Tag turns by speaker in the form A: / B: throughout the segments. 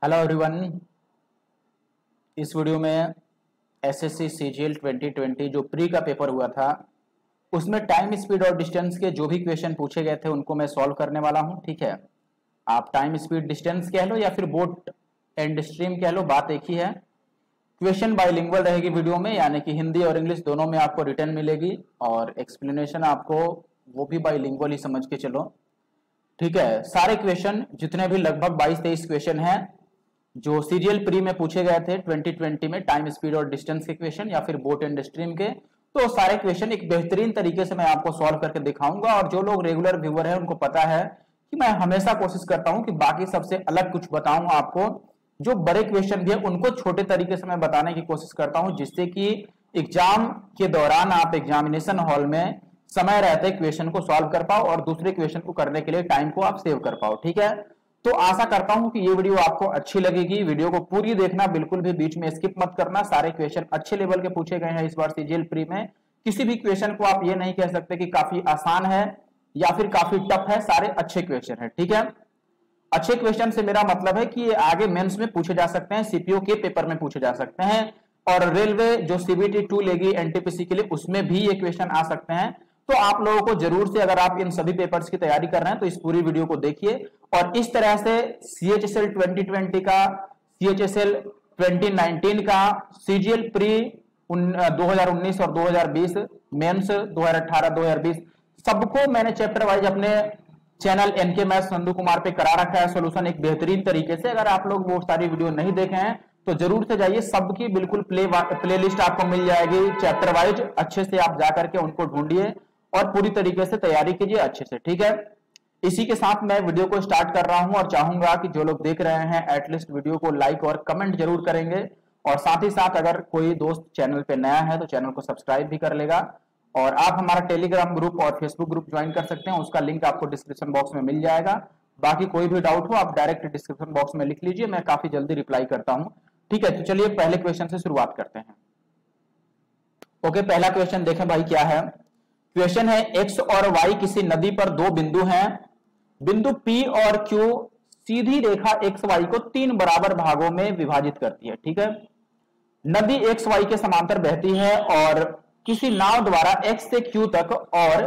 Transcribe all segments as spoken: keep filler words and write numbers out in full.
A: Hello everyone. इस video में SSC CGL twenty twenty जो प्री का पेपर हुआ था उसमें टाइम स्पीड और डिस्टेंस के जो भी क्वेश्चन पूछे गए थे उनको मैं सॉल्व करने वाला हूं। ठीक है, आप टाइम स्पीड डिस्टेंस कह लो या फिर बोट एंड स्ट्रीम कह लो, बात एक ही है। क्वेश्चन बाइलिंगुअल रहेगी वीडियो में, यानी कि हिंदी और इंग्लिश दोनों में आपको रिटर्न मिलेगी और एक्सप्लेनेशन आपको वो भी बाइलिंगुअल ही समझ के चलो। ठीक है, सारे क्वेश्चन जितने भी लगभग बाईस तेईस क्वेश्चन हैं जो सीजीएल प्री में पूछे गए थे ट्वेंटी ट्वेंटी में, टाइम स्पीड और डिस्टेंस के क्वेश्चन या फिर बोट एंड स्ट्रीम के, तो सारे क्वेश्चन एक बेहतरीन तरीके से मैं आपको सॉल्व करके दिखाऊंगा। और जो लोग रेगुलर व्यूअर है उनको पता है कि मैं हमेशा कोशिश करता हूं कि बाकी सबसे अलग कुछ बताऊं आपको। जो बड़े क्वेश्चन भी है उनको छोटे तरीके से मैं बताने की कोशिश करता हूं, जिससे कि एग्जाम के दौरान आप एग्जामिनेशन हॉल में समय रहते क्वेश्चन को सॉल्व कर पाओ और दूसरे क्वेश्चन को करने के लिए टाइम को आप सेव कर पाओ। ठीक है, तो आशा करता हूं कि ये वीडियो आपको अच्छी लगेगी। वीडियो को पूरी देखना, बिल्कुल भी बीच में स्किप मत करना। सारे क्वेश्चन अच्छे लेवल के पूछे गए हैं इस बार सीजीएल प्री में। किसी भी क्वेश्चन को आप ये नहीं कह सकते कि काफी आसान है या फिर काफी टफ है, सारे अच्छे क्वेश्चन है। ठीक है, अच्छे क्वेश्चन से मेरा मतलब है कि ये आगे मेंस में पूछे जा सकते हैं, सीपीओ के पेपर में पूछे जा सकते हैं और रेलवे जो सीबीटी टू लेगी एनटीपीसी के लिए उसमें भी ये क्वेश्चन आ सकते हैं। तो आप लोगों को जरूर से, अगर आप इन सभी पेपर्स की तैयारी कर रहे हैं तो इस पूरी वीडियो को देखिए और इस तरह से सीएचएसएल ट्वेंटी ट्वेंटी का, सीएचएसएल ट्वेंटी नाइनटीन का, सीजीएल प्री दो हज़ार उन्नीस और दो हज़ार बीस, मेंस दो हज़ार अठारह दो हज़ार बीस, सबको मैंने चैप्टर वाइज अपने channel NK maths Nandu Kumar पे करा रखा है सोल्यूशन एक बेहतरीन तरीके से। अगर आप लोग वो सारी वीडियो नहीं देखे हैं तो जरूर से जाइए, सबकी बिल्कुल प्ले प्लेलिस्ट आपको मिल जाएगी चैप्टर वाइज। अच्छे से आप जाकर के उनको ढूंढिए और पूरी तरीके से तैयारी कीजिए अच्छे से। ठीक है, इसी के साथ मैं वीडियो को स्टार्ट कर रहा हूं और चाहूंगा कि जो लोग देख रहे हैं एटलीस्ट वीडियो को लाइक और कमेंट जरूर करेंगे और साथ ही साथ अगर कोई दोस्त चैनल पे नया है तो चैनल को सब्सक्राइब भी कर लेगा। और आप हमारा टेलीग्राम ग्रुप और फेसबुक ग्रुप ज्वाइन कर सकते हैं, उसका लिंक आपको डिस्क्रिप्शन बॉक्स में मिल जाएगा। बाकी कोई भी डाउट हो आप डायरेक्ट डिस्क्रिप्शन बॉक्स में लिख लीजिए, मैं काफी जल्दी रिप्लाई करता हूं। ठीक है, तो चलिए पहले क्वेश्चन से शुरुआत करते हैं। ओके, पहला क्वेश्चन देखें भाई क्या है। क्वेश्चन है एक्स और वाई किसी नदी पर दो बिंदु हैं। बिंदु पी और क्यू सीधी रेखा एक्स वाई को तीन बराबर भागों में विभाजित करती है। ठीक है, नदी एक्स वाई के समांतर बहती है और किसी नाव द्वारा एक्स से क्यू तक और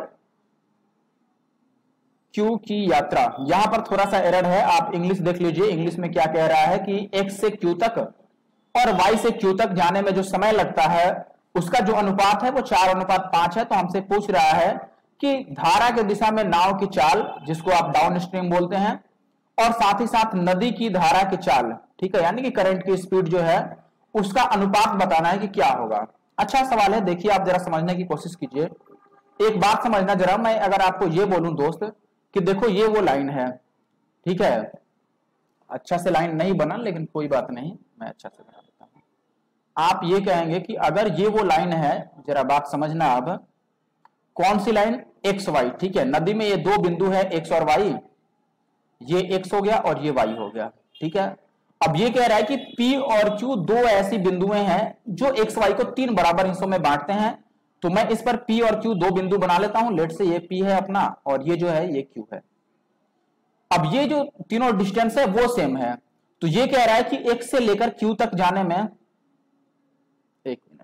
A: क्यू की यात्रा, यहां पर थोड़ा सा एरर है, आप इंग्लिश देख लीजिए। इंग्लिश में क्या कह रहा है कि एक्स से क्यू तक और वाई से क्यू तक जाने में जो समय लगता है उसका जो अनुपात है वो चार अनुपात पांच है। तो हमसे पूछ रहा है कि धारा के दिशा में नाव की चाल, जिसको आप डाउन स्ट्रीम बोलते हैं, और साथ ही साथ नदी की धारा की चाल, ठीक है, यानी कि करंट की स्पीड जो है उसका अनुपात बताना है कि क्या होगा। अच्छा सवाल है, देखिए आप जरा समझने की कोशिश कीजिए। एक बात समझना जरा, मैं अगर आपको ये बोलूं दोस्त कि देखो ये वो लाइन है, ठीक है, अच्छा से लाइन नहीं बना लेकिन कोई बात नहीं, मैं अच्छा से बना देता हूं। आप ये कहेंगे कि अगर ये वो लाइन है, जरा बात समझना, अब कौन सी लाइन, एक्स वाई। ठीक है, नदी में ये दो बिंदु है एक्स और वाई, ये एक्स हो गया और ये वाई हो गया। ठीक है, अब ये कह रहा है कि P और Q दो ऐसी बिंदुएं हैं जो एक्स वाई को तीन बराबर हिस्सों में बांटते हैं। तो मैं इस पर P और Q दो बिंदु बना लेता हूं। लेट से ये P है अपना और ये जो है ये Q है। अब ये जो तीनों डिस्टेंस है वो सेम है, तो ये कह रहा है कि x से लेकर Q तक जाने में, एक मिनट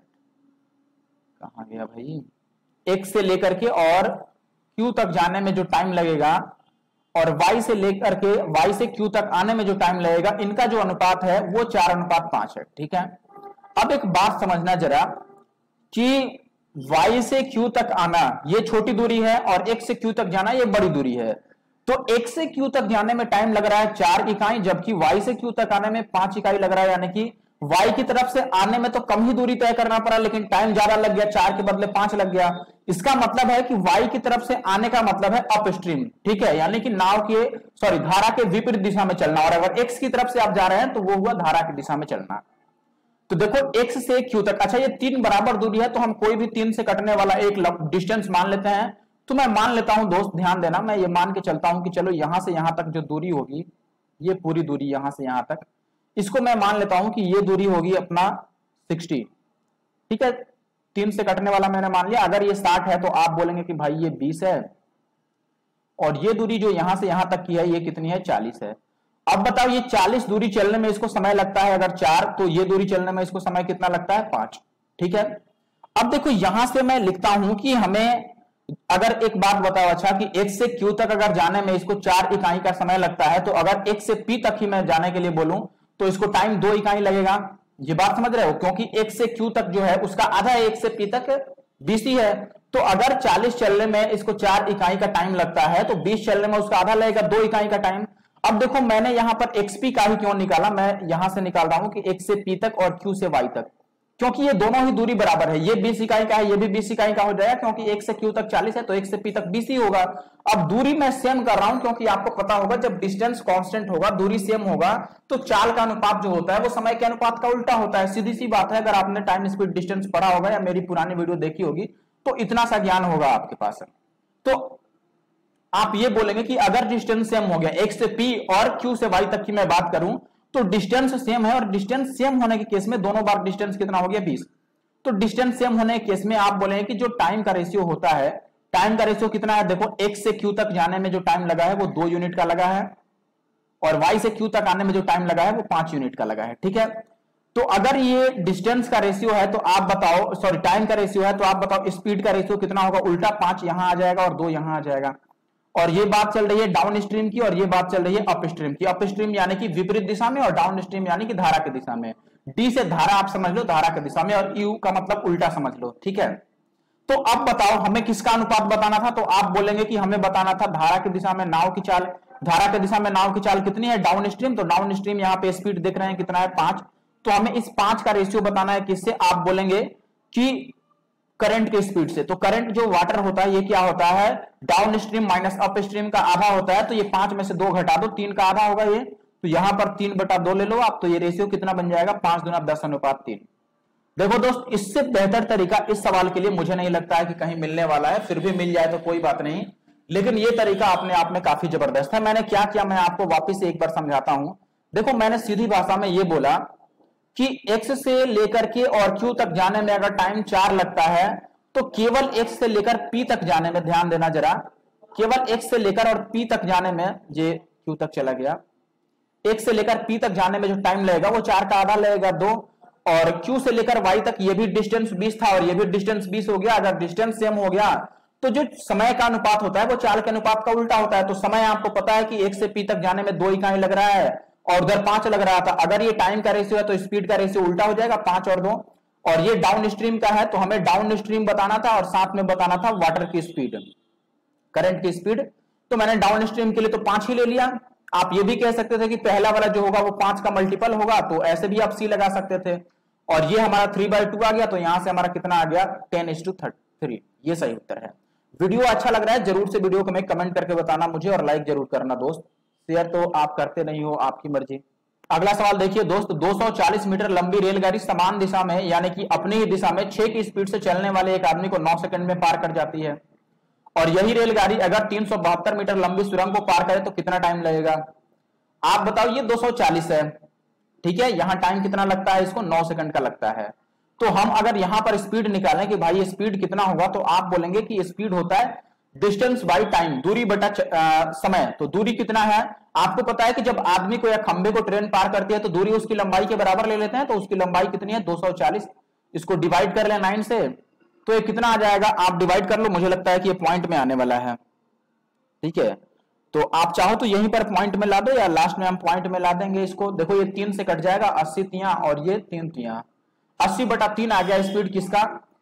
A: कहां गया भाई, x से लेकर के और Q तक जाने में जो टाइम लगेगा और y से लेकर के y से Q तक आने में जो टाइम लगेगा, इनका जो अनुपात है वो चार अनुपात पांच है। ठीक है, अब एक बात समझना जरा कि y से Q तक आना ये छोटी दूरी है और x से Q तक जाना ये बड़ी दूरी है। तो x से Q तक जाने में टाइम लग रहा है चार इकाई, जबकि y से Q तक आने में पांच इकाई लग रहा है, यानी कि y की तरफ से आने में तो कम ही दूरी तय करना पड़ा लेकिन टाइम ज्यादा लग गया, चार के बदले पांच लग गया। इसका मतलब है कि y की तरफ से आने का मतलब है अपस्ट्रीम। ठीक है, यानी कि नाव के सॉरी धारा के विपरीत दिशा में चलना, और अगर x की तरफ से आप जा रहे हैं तो वो हुआ धारा की दिशा में चलना। तो देखो x से q तक, अच्छा ये तीन बराबर दूरी है तो हम कोई भी तीन से कटने वाला एक डिस्टेंस मान लेते हैं। तो मैं मान लेता हूं दोस्त, ध्यान देना, मैं ये मान के चलता हूं कि चलो यहां से यहां तक जो दूरी होगी, ये पूरी दूरी यहां से यहां तक, इसको मैं मान लेता हूं कि ये दूरी होगी अपना साठ। ठीक है, तीन से कटने वाला मैंने मान लिया। अगर ये साठ है तो आप बोलेंगे कि भाई ये बीस है और ये दूरी जो यहां से यहां तक की है ये कितनी है, चालीस है। अब बताओ ये चालीस दूरी चलने में इसको समय लगता है अगर चार, तो ये दूरी चलने में इसको समय कितना लगता है? पांच। ठीक है, अब देखो यहां से मैं लिखता हूं कि हमें अगर एक बात बताओ, अच्छा कि x से q तक अगर जाने में इसको चार इकाई का समय लगता है, तो अगर x से p तक ही मैं जाने के लिए बोलूं तो इसको टाइम दो इकाई लगेगा। ये बात समझ रहे हो, क्योंकि x से q तक जो है उसका आधा है, x से p तक बीस ही है। तो अगर चालीस चलने में इसको चार इकाई का टाइम लगता है तो बीस चलने में उसका आधा लगेगा, दो इकाई का टाइम। अब देखो मैंने यहां पर xp का ही क्यों निकाला, मैं यहां से निकाल रहा हूं कि x से p तक और q से y तक, क्योंकि ये दोनों ही दूरी बराबर है। ये बीस इकाई का है, ये भी बीस इकाई का हो जाएगा, क्योंकि x से q तक चालीस है तो x से p तक बीस ही होगा। अब दूरी मैं सेम कर रहा हूं, क्योंकि आपको पता होगा जब डिस्टेंस कांस्टेंट होगा, दूरी सेम होगा, तो चाल का अनुपात जो होता है वो समय के अनुपात का उल्टा होता है। सीधी सी बात है, अगर आपने टाइम स्पीड डिस्टेंस पढ़ा होगा या मेरी पुरानी वीडियो देखी होगी तो इतना सा ज्ञान होगा आपके पास। तो आप ये बोलेंगे कि अगर डिस्टेंस सेम हो गया, x से p और q से y तक की मैं बात करूं तो डिस्टेंस सेम है, और डिस्टेंस सेम होने के केस में दोनों बार डिस्टेंस कितना हो गया? बीस। तो डिस्टेंस सेम होने के केस में आप बोलेंगे कि जो टाइम का रेशियो होता है, टाइम का रेशियो कितना है? देखो x से q तक जाने में जो टाइम लगा है वो दो यूनिट का लगा है, और y से q तक आने में जो टाइम लगा है वो पांच यूनिट का लगा है। ठीक है, तो अगर ये डिस्टेंस का रेशियो है तो आप बताओ, सॉरी टाइम का रेशियो है तो आप बताओ स्पीड का रेशियो कितना होगा? उल्टा, पांच यहां आ जाएगा और दो यहां आ जाएगा। और ये बात चल रही है डाउन स्ट्रीम की, और ये बात चल रही है अप स्ट्रीम की। अप स्ट्रीम यानी कि विपरीत दिशा में, और डाउन स्ट्रीम यानी कि धारा की दिशा में। डी से धारा आप समझ लो, धारा की दिशा में, और यू का मतलब उल्टा समझ लो। ठीक है, तो अब बताओ हमें किसका अनुपात बताना था? तो आप बोलेंगे कि हमें बताना था धारा की दिशा में नाव की चाल। धारा की दिशा में नाव की चाल कितनी है? Downstream. तो डाउन स्ट्रीम यहाँ पे स्पीड देख रहे हैं कितना है? पांच। तो हमें इस पांच का रेशियो बताना है किससे? आप बोलेंगे कि करंट के स्पीड से। तो करंट जो वाटर होता है ये क्या होता है? Downstream minus upstream का आधा होता है। तो ये पांच में से दो घटा दो, तीन का आधा होगा ये, तो यहां पर तीन बटा दो ले लो आप, तो ये रेशियो कितना बन जाएगा? पांच दुना दस अनुपात तीन। देखो दोस्त, इससे बेहतर तरीका इस सवाल के लिए मुझे नहीं लगता है कि कहीं मिलने वाला है। फिर भी मिल जाए तो कोई बात नहीं, लेकिन ये तरीका अपने आप में काफी जबरदस्त है। मैंने क्या किया, मैं आपको वापिस से एक बार समझाता हूं। देखो मैंने सीधी भाषा में ये बोला कि x से लेकर के और q तक जाने में अगर टाइम चार लगता है तो केवल x से लेकर p तक जाने में, ध्यान देना जरा, केवल x से लेकर और p तक जाने में, ये q तक चला गया, x से लेकर p तक जाने में जो टाइम लगेगा वो चार का आधा लगेगा, दो। और q से लेकर y तक ये भी डिस्टेंस बीस था और ये भी डिस्टेंस बीस हो गया। अगर डिस्टेंस सेम हो गया तो जो समय का अनुपात होता है वो चाल के अनुपात का उल्टा होता है। तो समय आपको पता है कि x से p तक जाने में दो इकाई लग रहा है और उधर पांच लग रहा था। अगर ये टाइम का रेशियो है तो स्पीड का रेशियो उल्टा हो जाएगा, पांच और दो। और ये डाउन स्ट्रीम का है तो हमें डाउन स्ट्रीम बताना था और साथ में बताना था वाटर की स्पीड, करंट की स्पीड। तो मैंने डाउन स्ट्रीम के लिए तो पांच ही ले लिया। आप ये भी कह सकते थे कि पहला वाला जो होगा वो पांच का मल्टीपल होगा, तो ऐसे भी आप सी लगा सकते थे। और ये हमारा थ्री बाई टू आ गया, तो यहां से हमारा कितना आ गया? Ten is to three. ये सही उत्तर है। वीडियो अच्छा लग रहा है जरूर से वीडियो को मैं कमेंट करके बताना मुझे, और लाइक जरूर करना दोस्त। शेयर तो आप करते नहीं हो, आपकी मर्जी। अगला सवाल देखिए दोस्त, दो सौ चालीस मीटर लंबी रेलगाड़ी समान दिशा में यानी कि अपनी ही दिशा में छह की स्पीड से चलने वाले एक आदमी को नौ सेकंड में पार कर जाती है। और यही रेलगाड़ी अगर तीन सौ बहत्तर मीटर लंबी सुरंग को पार करे तो कितना टाइम लगेगा? आप बताओ। ये दो सौ चालीस है, ठीक है, यहां टाइम कितना लगता है? इसको नौ सेकंड का लगता है। तो हम अगर यहां पर स्पीड निकालें कि भाई स्पीड कितना होगा, तो आप बोलेंगे कि स्पीड होता है डिस्टेंस बाई टाइम, दूरी बटा आ, समय। तो दूरी कितना है? आपको पता है कि जब आदमी को या खंबे को ट्रेन पार करती है तो दूरी उसकी लंबाई के बराबर ले लेते हैं। तो उसकी लंबाई कितनी है? दो सौ चालीस। इसको डिवाइड कर ले नाइन से, तो ये कितना आ जाएगा? आप डिवाइड कर लो, मुझे लगता है कि ये पॉइंट में आने वाला है। ठीक है, तो आप चाहो तो यहीं पर पॉइंट में ला दो, या लास्ट में हम पॉइंट में ला देंगे इसको। देखो ये तीन से कट जाएगा, अस्सी तिया और ये तीन तिया, अस्सी बटा तीन आ गया स्पीड किसका?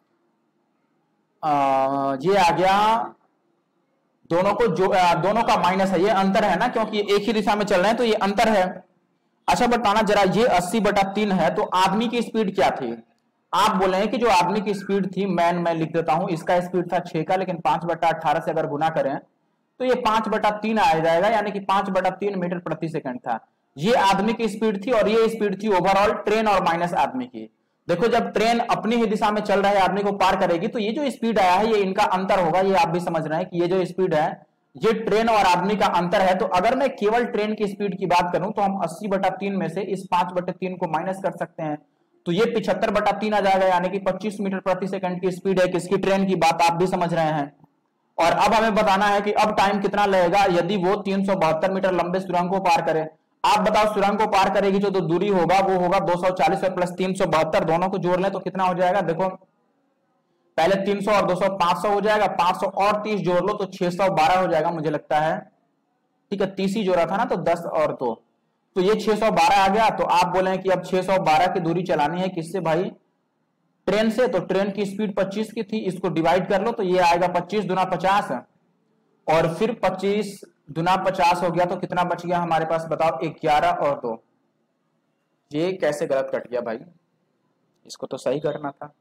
A: आ, ये आ गया दोनों को जो आ, दोनों का माइनस है, ये अंतर है ना, क्योंकि ये एक ही दिशा में चल रहे हैं तो ये अंतर है। अच्छा बताना जरा, ये अस्सी बटा तीन है तो आदमी की स्पीड क्या थी? आप बोले हैं कि जो आदमी की स्पीड थी, मैन मैं लिख देता हूं, इसका स्पीड था छह का, लेकिन पांच बटा अठारह से अगर गुना करें तो ये पांच बटा तीन आ जाएगा, यानी कि पांच बटा तीन मीटर प्रति सेकंड था। ये आदमी की स्पीड थी और ये स्पीड थी ओवरऑल ट्रेन और माइनस आदमी की। देखो जब ट्रेन अपनी ही दिशा में चल रहे आदमी को पार करेगी तो ये जो स्पीड आया है ये इनका अंतर होगा। ये आप भी समझ रहे हैं कि ये जो स्पीड है ये ट्रेन और आदमी का अंतर है। तो अगर मैं केवल ट्रेन की स्पीड की बात करूं तो हम अस्सी बटा तीन में से इस पांच बटे तीन को माइनस कर सकते हैं, तो ये पिछहत्तर बटा तीन आ जाएगा, यानी कि पच्चीस मीटर प्रति सेकंड की स्पीड है किसकी? ट्रेन की। बात आप भी समझ रहे हैं। और अब हमें बताना है कि अब टाइम कितना लगेगा यदि वो तीन सौ बहत्तर मीटर लंबे सुरंग को पार करे। आप बताओ सुरंग को पार करेगी जो तो दूरी होगा वो होगा दो सौ चालीस और प्लस तीन सौ बहत्तर, दोनों को जोड़ लें तो कितना हो जाएगा, देखो पहले तीन सौ और दो सौ पांच सौ हो जाएगा, पांच सौ और तीस जोड़ लो तो छह सौ बारह हो जाएगा मुझे लगता है, ठीक है, तीस ही जोड़ा था ना, तो दस और दो, तो ये छह सौ बारह आ गया। तो आप बोले कि अब छह सौ बारह की दूरी चलानी है किससे भाई, ट्रेन से, तो ट्रेन की स्पीड पच्चीस की थी, इसको डिवाइड कर लो तो ये आएगा पच्चीस दुना पचास, और फिर पच्चीस दुना पचास हो गया तो कितना बच गया हमारे पास, बताओ ग्यारह और दो। ये कैसे गलत कट गया भाई, इसको तो सही करना था,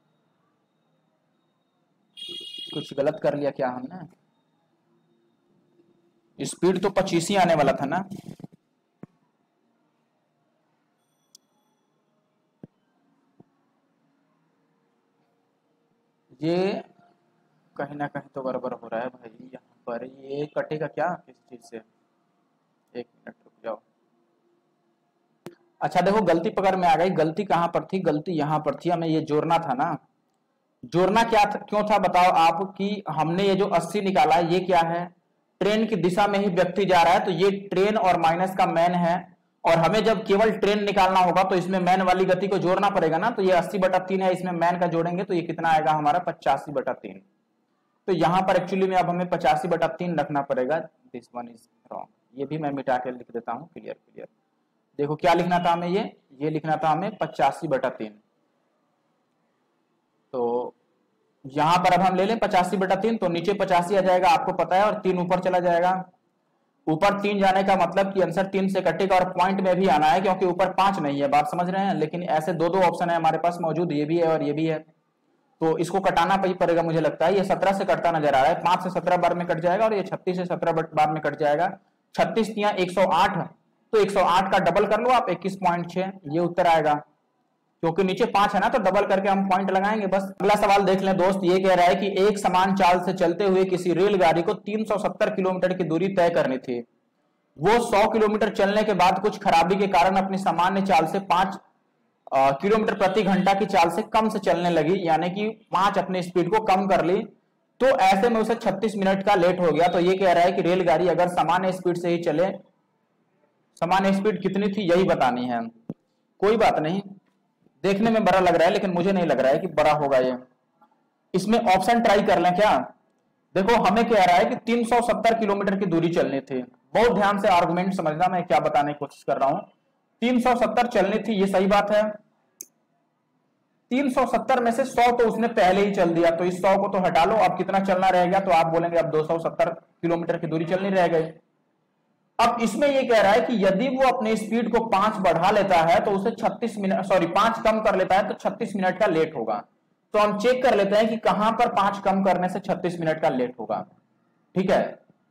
A: कुछ गलत कर लिया क्या हमने, स्पीड तो पच्चीस ही आने वाला था ना। ये कहीं ना कहीं तो गड़बड़ हो रहा है भाई, यहाँ पर ये कटेगा क्या किस चीज से, एक मिनट रुक जाओ। अच्छा देखो गलती पकड़ में आ गई, गलती कहां पर थी, गलती यहां पर थी, हमें ये जोड़ना था ना, जोड़ना क्या था, क्यों था बताओ आप, कि हमने ये जो अस्सी निकाला है ये क्या है, ट्रेन की दिशा में ही व्यक्ति जा रहा है, तो ये ट्रेन और माइनस का मैन है, और हमें जब केवल ट्रेन निकालना होगा तो इसमें मैन वाली गति को जोड़ना पड़ेगा ना, तो ये अस्सी बटा तीन है, इसमें मैन का जोड़ेंगे तो ये कितना आएगा हमारा पचासी बटा तीन, तो यहां पर एक्चुअली में अब हमें पचासी बटा तीन रखना पड़ेगा, दिस वन इज रॉन्ग, ये भी मैं मिटा के लिख देता हूं, क्लियर क्लियर, देखो क्या लिखना था हमें, ये ये लिखना था हमें पचासी बटा तीन, तो यहां पर अब हम ले लें पचासी बटा तीन, तो नीचे पचासी आ जाएगा आपको पता है, और तीन ऊपर चला जाएगा, ऊपर तीन जाने का मतलब कि आंसर तीन से कटेगा, और पॉइंट में भी आना है क्योंकि ऊपर पांच नहीं है, बात समझ रहे हैं, लेकिन ऐसे दो दो ऑप्शन है हमारे पास मौजूद, ये भी है और ये भी है, तो इसको कटाना पड़ेगा मुझे लगता है, ये सत्रह से कटता नजर आ रहा है, पांच से सत्रह बार में कट जाएगा, और ये छत्तीस से सत्रह बार में कट जाएगा, छत्तीस तिया एक सौ आठ, तो एक सौ आठ का डबल कर लो आप, इक्कीस पॉइंट छह, ये उत्तर आएगा, क्योंकि नीचे पांच है ना, तो डबल करके हम पॉइंट लगाएंगे बस। अगला सवाल देख लें दोस्त, ये कह रहा है कि एक समान चाल से चलते हुए किसी रेलगाड़ी को तीन सौ सत्तर किलोमीटर की दूरी तय करनी थी, वो सौ किलोमीटर चलने के बाद कुछ खराबी के कारण अपनी सामान्य चाल से पांच किलोमीटर प्रति घंटा की चाल से कम से चलने लगी, यानी कि पांच अपनी स्पीड को कम कर ली, तो ऐसे में उसे छत्तीस मिनट का लेट हो गया। तो ये कह रहा है कि रेलगाड़ी अगर सामान्य स्पीड से ही चले, सामान्य स्पीड कितनी थी यही बतानी है। कोई बात नहीं, देखने में बड़ा लग रहा है लेकिन मुझे नहीं लग रहा है कि बड़ा होगा ये। इसमें ऑप्शन ट्राई कर लें क्या? देखो हमें कह रहा है कि तीन सौ सत्तर किलोमीटर की दूरी चलनी थी, बहुत ध्यान से आर्गुमेंट समझना, मैं क्या बताने की कोशिश कर रहा हूं। तीन सौ सत्तर चलनी थी, ये सही बात है। तीन सौ सत्तर में से सौ तो उसने पहले ही चल दिया, तो इस सौ को तो हटा लो, अब कितना चलना रह गया? तो आप बोलेंगे अब दो सौ सत्तर किलोमीटर की दूरी चलनी रह गई। अब इसमें ये कह रहा है कि यदि वो अपनी स्पीड को पांच बढ़ा लेता है तो उसे छत्तीस मिनट सॉरी पांच कम कर लेता है तो छत्तीस मिनट का लेट होगा। तो हम चेक कर लेते हैं कि कहां पर पांच कम करने से छत्तीस मिनट का लेट होगा। ठीक है,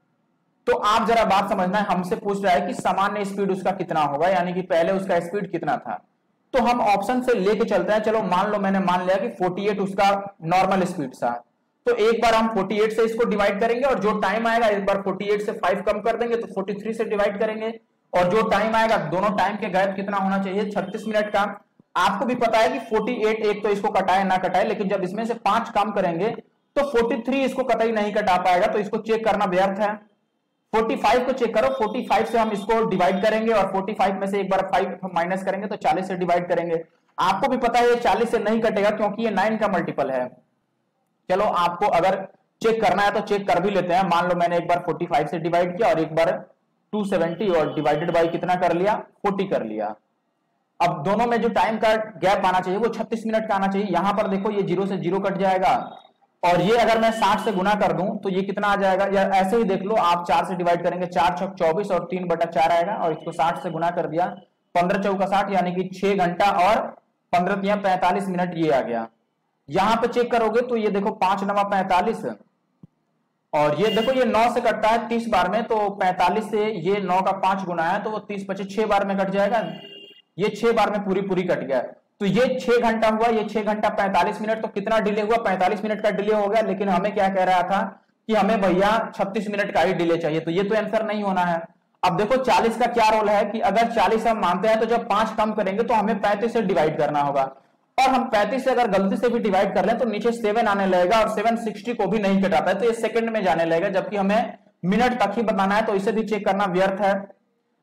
A: तो आप जरा बात समझना है, हमसे पूछ रहा है कि सामान्य स्पीड उसका कितना होगा, यानी कि पहले उसका स्पीड कितना था। तो हम ऑप्शन से लेके चलते हैं। चलो मान लो मैंने मान लिया कि अड़तालीस उसका नॉर्मल स्पीड था, तो एक बार हम अड़तालीस से इसको डिवाइड करेंगे और जो टाइम आएगा एक बार अड़तालीस से पांच कम कर देंगे तो तैंतालीस से डिवाइड करेंगे, और जो टाइम आएगा दोनों टाइम के गैप कितना होना चाहिए? छत्तीस मिनट का। आपको भी पता है कि अड़तालीस एक तो इसको कटाए ना कटाए, लेकिन जब इसमें से पांच कम करेंगे तो तैंतालीस इसको कतई नहीं कटा पाएगा, तो इसको चेक करना व्यर्थ है। पैंतालीस को चेक करो, पैंतालीस से हम इसको डिवाइड करेंगे और पैंतालीस में से एक बार पांच माइनस करेंगे तो चालीस से डिवाइड करेंगे। आपको भी पता है ये चालीस से नहीं कटेगा क्योंकि ये नौ का मल्टीपल है। चलो आपको अगर चेक करना है तो चेक कर भी लेते हैं। मान लो मैंने एक बार पैंतालीस से डिवाइड किया और एक बार दो सौ सत्तर और डिवाइडेड बाय कितना कर लिया? चालीस कर लिया। अब दोनों में जो टाइम का गैप आना चाहिए वो छत्तीस मिनट का आना चाहिए। यहां पर देखो ये जीरो से जीरो कट जाएगा, और ये अगर मैं साठ से गुना कर दूं तो ये कितना आ जाएगा? या ऐसे ही देख लो, आप चार से डिवाइड करेंगे, चार छक चौबीस और तीन बटा चार आएगा, और इसको साठ से गुना कर दिया, पंद्रह चौका साठ, यानी कि छह घंटा और पंद्रह तिया पैंतालीस मिनट ये आ गया। यहां पे चेक करोगे तो ये देखो पांच नवा पैंतालीस, और ये देखो ये नौ से कटता है तीस बार में, तो पैंतालीस से ये नौ का पांच गुना है तो वो तीस पच्चीस छह बार में कट जाएगा। ये छह बार में पूरी पूरी कट गया, तो ये छह घंटा हुआ, ये छह घंटा पैंतालीस मिनट, तो कितना डिले हुआ? पैंतालीस मिनट का डिले हो गया। लेकिन हमें क्या कह रहा था कि हमें भैया छत्तीस मिनट का ही डिले चाहिए, तो ये तो आंसर नहीं होना है। अब देखो चालीस का क्या रोल है कि अगर चालीस हम मानते हैं तो जब पांच कम करेंगे तो हमें पैंतीस से डिवाइड करना होगा, और हम पैंतीस से अगर गलती से भी डिवाइड कर लें तो नीचे सेवन आने लगेगा, और सेवन सिक्सटी को भी नहीं कटाता है तो ये सेकंड में जाने लगेगा, जबकि हमें मिनट तक ही बताना है, तो इसे भी चेक करना व्यर्थ है।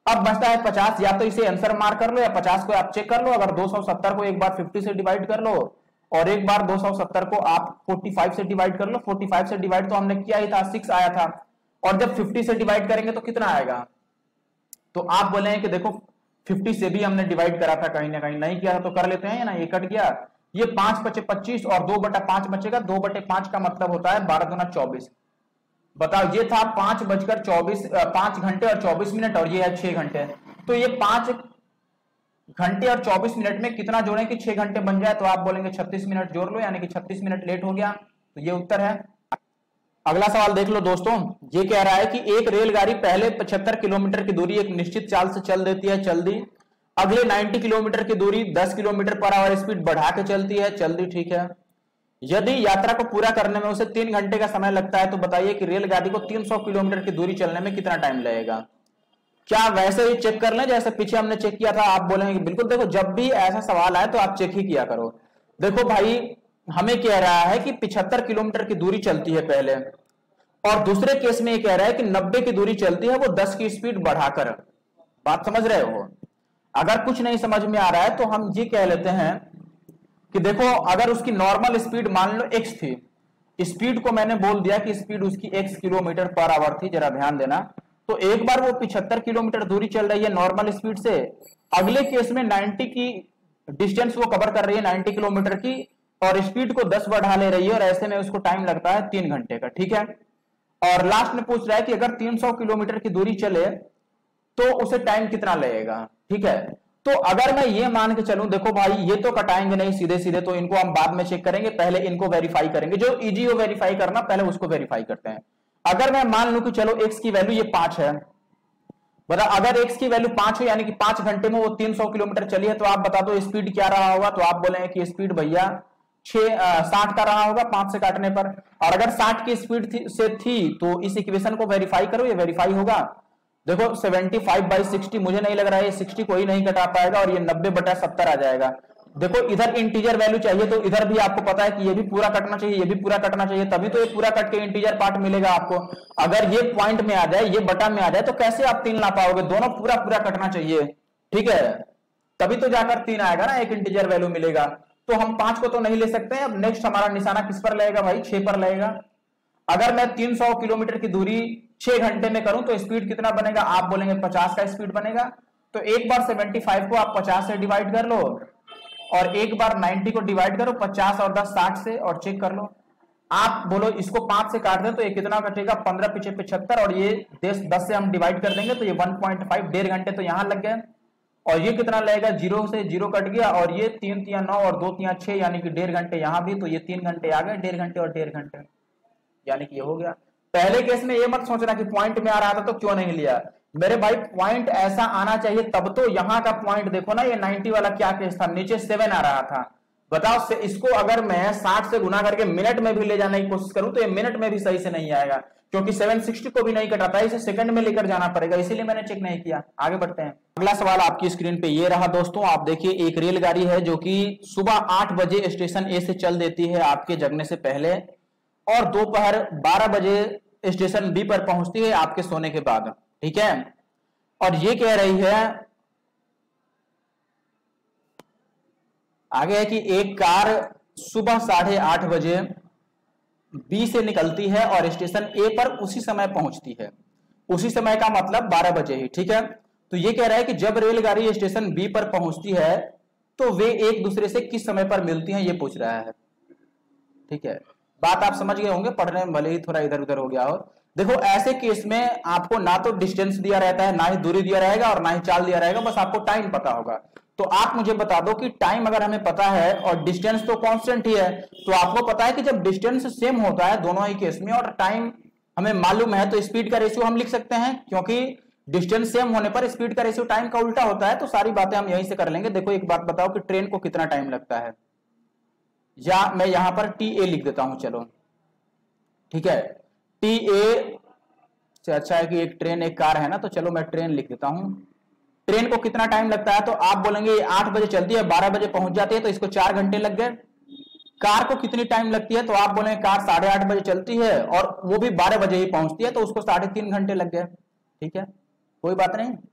A: अब बचता है पचास, या तो इसे आंसर मार कर लो या पचास को आप चेक कर लो। अगर दो सौ सत्तर को एक बार पचास से डिवाइड कर लो और एक बार दो सौ सत्तर को आप पैंतालीस से डिवाइड कर लो। पैंतालीस से डिवाइड तो हमने किया ही था, छह आया था, और जब पचास से डिवाइड करेंगे तो कितना आएगा? तो आप बोले कि देखो पचास से भी हमने डिवाइड करा था, कहीं ना कहीं नहीं किया था तो कर लेते हैं ना, ये कट गया, ये पांच पचे पच्चीस और दो बटा पांच बचेगा। दो बटे पांच का मतलब होता है बारह दूना चौबीस। बताओ, ये था पांच बजकर चौबीस, पांच घंटे और चौबीस मिनट, और ये है छह घंटे। तो ये पांच घंटे और चौबीस मिनट में कितना जोड़े कि छह घंटे बन जाए? तो आप बोलेंगे छत्तीस मिनट जोड़ लो, यानी कि छत्तीस मिनट लेट हो गया। तो ये उत्तर है। अगला सवाल देख लो दोस्तों, ये कह रहा है कि एक रेलगाड़ी पहले पचहत्तर किलोमीटर की दूरी एक निश्चित चाल से चल देती है, चल दी। अगले नब्बे किलोमीटर की दूरी दस किलोमीटर पर आवर स्पीड बढ़ा के चलती है, चल दी, ठीक है। यदि यात्रा को पूरा करने में उसे तीन घंटे का समय लगता है तो बताइए कि रेलगाड़ी को तीन सौ किलोमीटर की दूरी चलने में कितना टाइम लगेगा? क्या वैसे ही चेक कर लें जैसे पीछे हमने चेक किया था? आप बोलेंगे बिल्कुल। देखो, जब भी ऐसा सवाल आए तो आप चेक ही किया करो। देखो भाई, हमें कह रहा है कि पिछहत्तर किलोमीटर की दूरी चलती है पहले, और दूसरे केस में ये कह रहा है कि नब्बे की दूरी चलती है, वो दस की स्पीड बढ़ाकर। बात समझ रहे हो? अगर कुछ नहीं समझ में आ रहा है तो हम ये कह लेते हैं कि देखो, अगर उसकी नॉर्मल स्पीड मान लो एक्स थी, स्पीड को मैंने बोल दिया कि स्पीड उसकी एक्स किलोमीटर पर आवर थी, जरा ध्यान देना। तो एक बार वो पिछहत्तर किलोमीटर दूरी चल रही है नॉर्मल स्पीड से, अगले केस में नब्बे की डिस्टेंस वो कवर कर रही है, नब्बे किलोमीटर की, और स्पीड को दस बढ़ा ले रही है, और ऐसे में उसको टाइम लगता है तीन घंटे का, ठीक है। और लास्ट में पूछ रहा है कि अगर तीन सौ किलोमीटर की दूरी चले तो उसे टाइम कितना लगेगा, ठीक है। तो अगर मैं ये मान के चलूं, देखो भाई, ये तो कटाएंगे नहीं सीधे सीधे, तो इनको हम बाद में चेक करेंगे, पहले इनको वेरीफाई करेंगे। जो इजी हो वेरीफाई करना, पहले उसको वेरीफाई करते हैं। अगर मैं मान लूं कि चलो x की वैल्यू ये पांच है, बता, अगर x की वैल्यू पांच हो यानी कि पांच घंटे में वो तीन सौ किलोमीटर चली है, तो आप बता दो स्पीड क्या रहा होगा? तो आप बोलेंगे कि स्पीड भैया छह साठ का रहा होगा पांच से काटने पर। और अगर साठ की स्पीड थी, से थी तो इस इक्वेशन को वेरीफाई करो, ये वेरीफाई होगा। देखो पचहत्तर बाई साठ, मुझे नहीं लग रहा है ये साठ कोई नहीं कटा पाएगा, और ये नब्बे बटा सत्तर आ जाएगा। देखो, इधर इंटीजर वैल्यू चाहिए तो इधर भी आपको पता है कि ये भी पूरा कटना चाहिए, ये भी पूरा कटना चाहिए, तभी तो ये पूरा कट के इंटीजर पार्ट मिलेगा आपको। अगर ये पॉइंट में आ जाए, ये बटा में आ जाए, तो कैसे आप तीन ला पाओगे? दोनों पूरा पूरा कटना चाहिए, ठीक है, तभी तो जाकर तीन आएगा ना, एक इंटीजर वैल्यू मिलेगा। तो हम पांच को तो नहीं ले सकते हैं। अब नेक्स्ट हमारा निशाना किस पर लगेगा भाई? छह पर लगेगा। अगर मैं तीन सौ किलोमीटर की दूरी छह घंटे में करूं तो स्पीड कितना बनेगा? आप बोलेंगे पचास का स्पीड बनेगा। तो एक बार पचहत्तर को आप पचास से डिवाइड कर लो, और एक बार नब्बे को डिवाइड करो, पचास और दस साठ से, और चेक कर लो। आप बोलो इसको पांच से काट दे तो ये कितना कटेगा? पंद्रह पीछे पचहत्तर, और ये दस से हम डिवाइड कर देंगे तो ये वन पॉइंट फाइव, डेढ़ घंटे तो यहां लग गए। और ये कितना लगेगा? जीरो से जीरो कट गया, और ये तीन तिया नौ और दो तिया छह, यानी कि डेढ़ घंटे यहां भी, तो ये तीन घंटे आ गए, डेढ़ घंटे और डेढ़ घंटे, यानी कि ये हो गया। पहले केस में ये मत सोचना कि पॉइंट में आ रहा था तो क्यों नहीं लिया। मेरे भाई, पॉइंट ऐसा आना चाहिए तब तो। यहाँ का पॉइंट देखो ना, ये नब्बे वाला क्या केस था, नीचे सेवन आ रहा था। बताओ से इसको अगर मैं साठ से गुना करके मिनट में भी ले जाने की कोशिश करूं तो ये मिनट में भी सही से नहीं आएगा, क्योंकि सात सौ साठ को भी नहीं कटाता है, इसे सेकंड में लेकर जाना पड़ेगा, इसीलिए मैंने चेक नहीं किया। आगे बढ़ते हैं। अगला सवाल आपकी स्क्रीन पे ये रहा दोस्तों। आप देखिए, एक रेलगाड़ी है जो कि सुबह आठ बजे स्टेशन ए से चल देती है आपके जगने से पहले, और दोपहर बारह बजे स्टेशन बी पर पहुंचती है आपके सोने के बाद, ठीक है। और ये कह रही है आगे है कि एक कार सुबह साढ़े आठ बजे बी से निकलती है और स्टेशन ए पर उसी समय पहुंचती है। उसी समय का मतलब बारह बजे ही, ठीक है। तो ये कह रहा है कि जब रेलगाड़ी स्टेशन बी पर पहुंचती है तो वे एक दूसरे से किस समय पर मिलती हैं, ये पूछ रहा है, ठीक है। बात आप समझ गए होंगे, पढ़ने में भले ही थोड़ा इधर उधर हो गया हो। देखो, ऐसे केस में आपको ना तो डिस्टेंस दिया रहता है, ना ही दूरी दिया रहेगा, और ना ही चाल दिया रहेगा, बस आपको टाइम पता होगा। तो आप मुझे बता दो कि टाइम अगर हमें पता है और डिस्टेंस तो कांस्टेंट ही है, तो आपको पता है कि जब डिस्टेंस सेम होता है दोनों ही केस में और टाइम हमें मालूम है, तो स्पीड का रेशियो हम लिख सकते हैं, क्योंकि डिस्टेंस सेम होने पर स्पीड का रेशियो टाइम का उल्टा होता है। तो सारी बातें हम यहीं से कर लेंगे। देखो, एक बात बताओ कि ट्रेन को कितना टाइम लगता है, या मैं यहां पर टी ए लिख देता हूं, चलो ठीक है। टी ए से अच्छा है कि एक ट्रेन एक कार है ना, तो चलो मैं ट्रेन लिख देता हूं। ट्रेन को कितना टाइम लगता है, तो आप बोलेंगे आठ बजे चलती है, बारह बजे पहुंच जाती है, तो इसको चार घंटे लग गए। कार को कितनी टाइम लगती है, तो आप बोलेंगे कार साढ़े आठ बजे चलती है और वो भी बारह बजे ही पहुंचती है, तो उसको साढ़े तीन घंटे लग गए, ठीक है, कोई बात नहीं।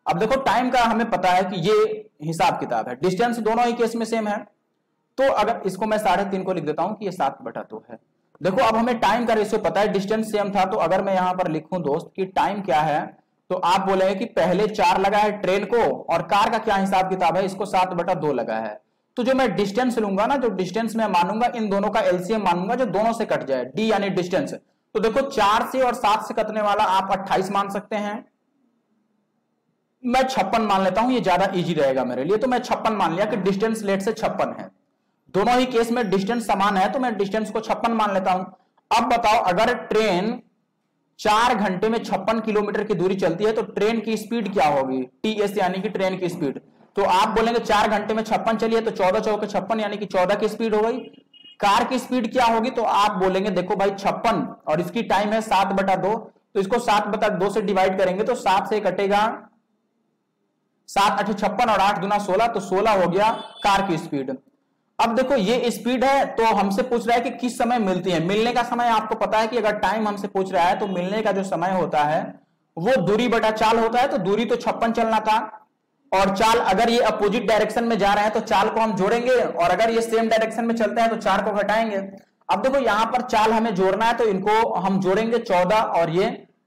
A: अब देखो टाइम का हमें पता है कि ये हिसाब किताब है, डिस्टेंस दोनों ही केस में सेम है, तो अगर इसको मैं साढ़े तीन को लिख देता हूं कि ये सात बटा दो है। देखो अब हमें टाइम का रेशियो पता है, डिस्टेंस सेम था, तो अगर मैं यहां पर लिखूं दोस्त कि टाइम क्या है, तो आप बोलेंगे कि पहले चार लगा है ट्रेन को और कार का क्या हिसाब किताब है, इसको सात बटा दो लगा है। तो जो मैं डिस्टेंस लूंगा ना, जो डिस्टेंस मैं मानूंगा, इन दोनों का एलसीएम मानूंगा जो दोनों से कट जाए, डी यानी डिस्टेंस। तो देखो चार से और सात से कटने वाला आप अट्ठाईस मान सकते हैं, मैं छप्पन मान लेता हूं, ये ज्यादा इजी रहेगा मेरे लिए, तो मैं छप्पन मान लिया कि डिस्टेंस लेट से छप्पन है। दोनों ही केस में डिस्टेंस समान है तो मैं डिस्टेंस को छप्पन मान लेता हूं। अब बताओ अगर ट्रेन चार घंटे में छप्पन किलोमीटर की दूरी चलती है तो ट्रेन की स्पीड क्या होगी, टीएस यानी कि ट्रेन की स्पीड। तो आप बोलेंगे चार घंटे में छप्पन चलिए तो चौदह चौके छप्पन यानी कि चौदह की स्पीड हो गई। कार की स्पीड क्या होगी, तो आप बोलेंगे देखो भाई छप्पन और इसकी टाइम है सात बटा दो, तो इसको सात बटा दो से डिवाइड करेंगे तो सात से कटेगा, सात अठे छप्पन और आठ दुना सोलह, तो सोलह हो गया कार की स्पीड। अब देखो ये स्पीड है तो हमसे पूछ रहा है कि किस समय मिलती है। मिलने का समय आपको पता है कि अगर टाइम हमसे पूछ रहा है तो मिलने का जो समय होता है वो दूरी बटा चाल होता है। तो दूरी तो छप्पन चलना था और चाल अगर ये अपोजिट डायरेक्शन में जा रहे हैं तो चाल को हम जोड़ेंगे और अगर ये सेम डायरेक्शन में चलते हैं तो चार को घटाएंगे। अब देखो यहां पर चाल हमें जोड़ना है तो इनको हम जोड़ेंगे चौदह और ये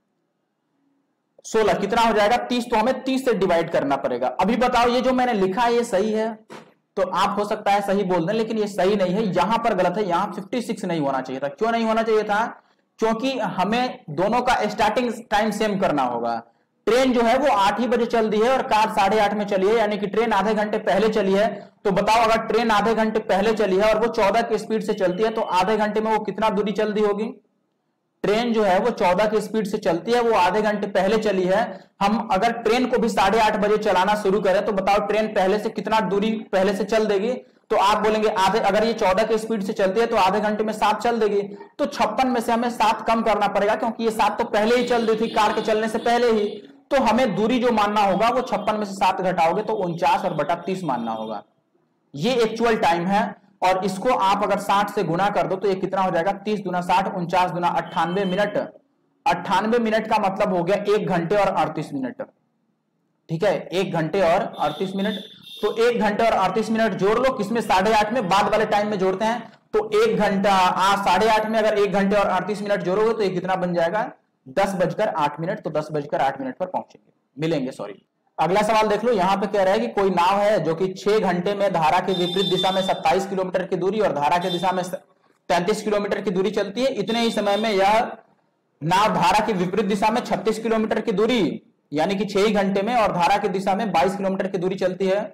A: सोलह, कितना हो जाएगा तीस, तो हमें तीस से डिवाइड करना पड़ेगा। अभी बताओ ये जो मैंने लिखा है ये सही है, तो आप हो सकता है सही बोल दें, लेकिन ये सही नहीं है, यहां पर गलत है, यहां छप्पन नहीं होना चाहिए था। क्यों नहीं होना चाहिए था, क्योंकि हमें दोनों का स्टार्टिंग टाइम सेम करना होगा। ट्रेन जो है वो आठ ही बजे चल दी है और कार साढ़े आठ में चली है, यानी कि ट्रेन आधे घंटे पहले चली है। तो बताओ अगर ट्रेन आधे घंटे पहले चली है और वो चौदह की स्पीड से चलती है तो आधे घंटे में वो कितना दूरी चल दी होगी। ट्रेन जो है वो चौदह की स्पीड से चलती है, वो आधे घंटे पहले चली है। हम अगर ट्रेन को भी साढ़े आठ बजे चलाना शुरू करें तो बताओ ट्रेन पहले से कितना दूरी पहले से चल देगी, तो आप बोलेंगे आधे, अगर ये चौदह की स्पीड से चलती है तो आधे घंटे में सात चल देगी। तो छप्पन में से हमें सात कम करना पड़ेगा क्योंकि ये सात तो पहले ही चल रही थी कार के चलने से पहले ही। तो हमें दूरी जो मानना होगा वो छप्पन में से सात घटाओगे तो उनचास और बटा तीस मानना होगा। ये एक्चुअल टाइम है और इसको आप अगर साठ से गुना कर दो तो ये कितना हो जाएगा, तीस दुना साठ, उनचास दुना अट्ठानवे मिनट। अट्ठानवे मिनट का मतलब हो गया एक घंटे और अड़तीस मिनट। ठीक है, एक घंटे और अड़तीस मिनट। तो एक घंटे और अड़तीस मिनट जोड़ लो, किसमें, साढ़े आठ में, बाद वाले टाइम में जोड़ते हैं। तो एक घंटा आ साढ़े आठ में अगर एक घंटे और अड़तीस मिनट जोड़ोगे तो ये कितना बन जाएगा, दस बजकर आठ मिनट। तो दस बजकर आठ मिनट पर पहुंचेंगे, मिलेंगे सॉरी। अगला सवाल देख लो, यहां पे कह रहा है कि कोई नाव है जो कि छह घंटे में धारा के विपरीत दिशा में सत्ताईस किलोमीटर की दूरी और धारा की दिशा में तैंतीस किलोमीटर की दूरी चलती है। इतने ही समय में यह नाव धारा की विपरीत दिशा में छत्तीस किलोमीटर की दूरी यानी कि छह ही घंटे में और धारा की दिशा में बाईस किलोमीटर की दूरी चलती है।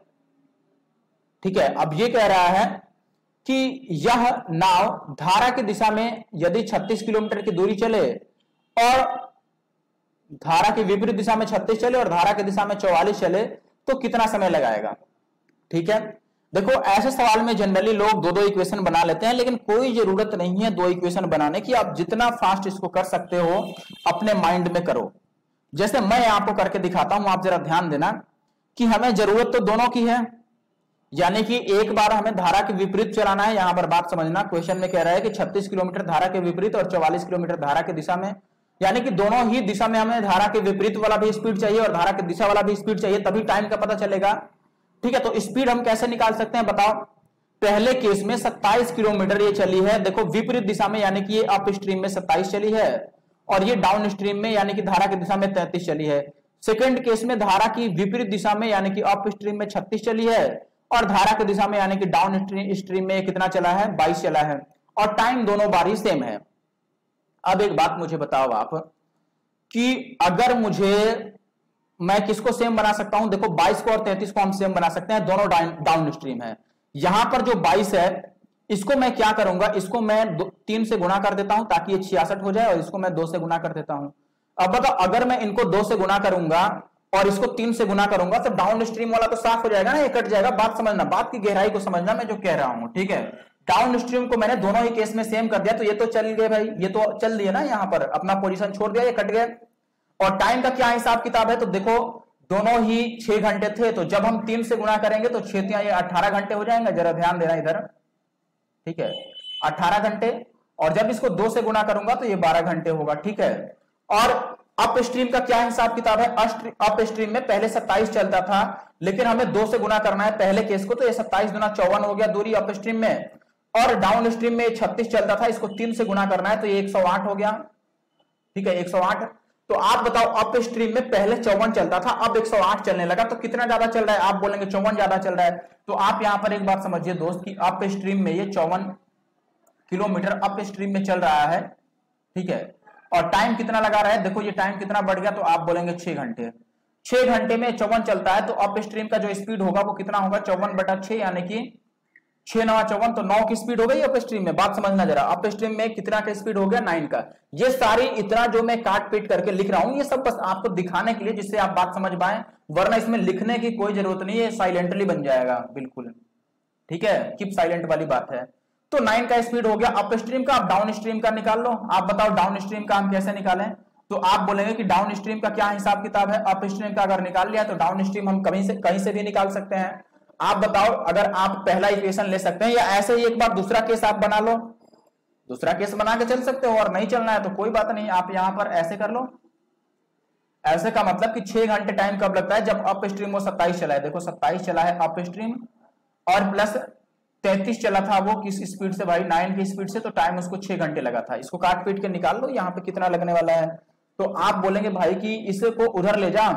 A: ठीक है, अब ये कह रहा है कि यह नाव धारा की दिशा में यदि छत्तीस किलोमीटर की दूरी चले और धारा की विपरीत दिशा में छत्तीस चले और धारा की दिशा में चौवालीस चले तो कितना समय लगाएगा। ठीक है, देखो ऐसे सवाल में जनरली लोग दो दो इक्वेशन बना लेते हैं, लेकिन कोई जरूरत नहीं है दो इक्वेशन बनाने की। आप जितना फास्ट इसको कर सकते हो अपने माइंड में करो। जैसे मैं आपको करके दिखाता हूं, आप जरा ध्यान देना कि हमें जरूरत तो दोनों की है, यानी कि एक बार हमें धारा के विपरीत चलाना है। यहां पर बात समझना, क्वेश्चन में कह रहा है कि छत्तीस किलोमीटर धारा के विपरीत और चौवालीस किलोमीटर धारा की दिशा में, यानी कि दोनों ही दिशा में हमें धारा के विपरीत वाला भी स्पीड चाहिए और धारा की दिशा वाला भी स्पीड चाहिए, तभी टाइम का पता चलेगा। ठीक है, तो स्पीड हम कैसे निकाल सकते हैं बताओ। पहले केस में सत्ताईस किलोमीटर ये चली है, देखो विपरीत दिशा में, यानी कि ये अप स्ट्रीम में सत्ताईस चली है और ये डाउन स्ट्रीम में यानी कि धारा की दिशा में तैंतीस चली है। सेकंड केस में धारा की विपरीत दिशा में यानी कि अप स्ट्रीम में छत्तीस चली है और धारा की दिशा में यानी कि डाउन स्ट्रीम में कितना चला है, बाईस चला है और टाइम दोनों बार ही सेम है। अब एक बात मुझे बताओ आप कि अगर मुझे, मैं किसको सेम बना सकता हूं, देखो बाईस को और तैंतीस को हम सेम बना सकते हैं, दोनों डाउन स्ट्रीम है। यहां पर जो बाईस है इसको मैं क्या करूंगा, इसको मैं दो, तीन से गुणा कर देता हूं ताकि ये छियासठ हो जाए और इसको मैं दो से गुणा कर देता हूं। अब बताओ अगर मैं इनको दो से गुणा करूंगा और इसको तीन से गुणा करूंगा तो डाउन स्ट्रीम वाला तो साफ हो जाएगा ना, ये कट जाएगा। बात समझना, बात की गहराई को समझना मैं जो कह रहा हूं। ठीक है, डाउन स्ट्रीम को मैंने दोनों ही केस में सेम कर दिया तो ये तो चल गए भाई, ये तो चल दिए ना, यहां पर अपना पोजीशन छोड़ दिया, ये कट गए। और टाइम का क्या हिसाब किताब है, तो देखो दोनों ही छह घंटे थे, तो जब हम तीन से गुणा करेंगे तो छह तिया ये अठारह घंटे हो जाएंगे। जरा ध्यान देना इधर, ठीक है, अठारह घंटे। और जब इसको दो से गुणा करूंगा तो ये बारह घंटे होगा। ठीक है, और अप स्ट्रीम का क्या हिसाब किताब है? अप स्ट्रीम में पहले सत्ताईस चलता था, लेकिन हमें दो से गुना करना है पहले केस को, तो ये सत्ताईस दुना चौवन हो गया दूरी अप स्ट्रीम में, और डाउन स्ट्रीम में छत्तीस चलता था, इसको तीन से गुना करना है तो ये एक सौ आठ हो गया। ठीक है, एक सौ आठ। तो आप बताओ अप स्ट्रीम में पहले चौवन चलता था, अब एक सौ आठ चलने लगा, तो कितना ज्यादा चल रहा है? आप बोलेंगे चौवन ज्यादा चल रहा है। तो आप यहां पर एक बात समझिए दोस्त कि अप स्ट्रीम में ये चौवन किलोमीटर अप स्ट्रीम में चल रहा है। ठीक है, और टाइम कितना लगा रहा है? देखो ये टाइम कितना बढ़ गया, तो आप बोलेंगे छह घंटे। छह घंटे में चौवन चलता है, तो अप स्ट्रीम का जो स्पीड होगा वो कितना होगा? चौवन बटा छह, यानी कि छह नवा चौवन, तो नौ की स्पीड हो गई अप स्ट्रीम में। बात समझना जरा, अप स्ट्रीम में कितना का स्पीड हो गया? नाइन का। ये सारी इतना जो मैं काट पीट करके लिख रहा हूं, ये सब बस आपको दिखाने के लिए, जिससे आप बात समझ पाए, वरना इसमें लिखने की कोई जरूरत नहीं है, साइलेंटली बन जाएगा बिल्कुल। ठीक है, कीप साइलेंट वाली बात है। तो नाइन का स्पीड हो गया अप स्ट्रीम का। अब डाउन स्ट्रीम का निकाल लो। आप बताओ डाउन स्ट्रीम का हम कैसे निकालें? तो आप बोलेंगे कि डाउन स्ट्रीम का क्या हिसाब किताब है? अप स्ट्रीम का अगर निकाल लिया तो डाउन स्ट्रीम हम कहीं से कहीं से भी निकाल सकते हैं। आप बताओ, अगर आप पहला इक्वेशन ले सकते हैं, या ऐसे ही एक बार दूसरा केस आप बना लो, दूसरा केस बना के चल सकते हो, और नहीं चलना है तो कोई बात नहीं, आप यहां पर ऐसे कर लो। ऐसे का मतलब कि छह घंटे टाइम कब लगता है? जब अप स्ट्रीम वो सत्ताईस चला है। देखो सत्ताईस चला है अप स्ट्रीम, और प्लस तैंतीस चला था वो किस स्पीड से भाई? नाइन की स्पीड से, तो टाइम उसको छह घंटे लगा था। इसको काट पीट के निकाल लो, यहाँ पे कितना लगने वाला है। तो आप बोलेंगे भाई कि इसको उधर ले जा,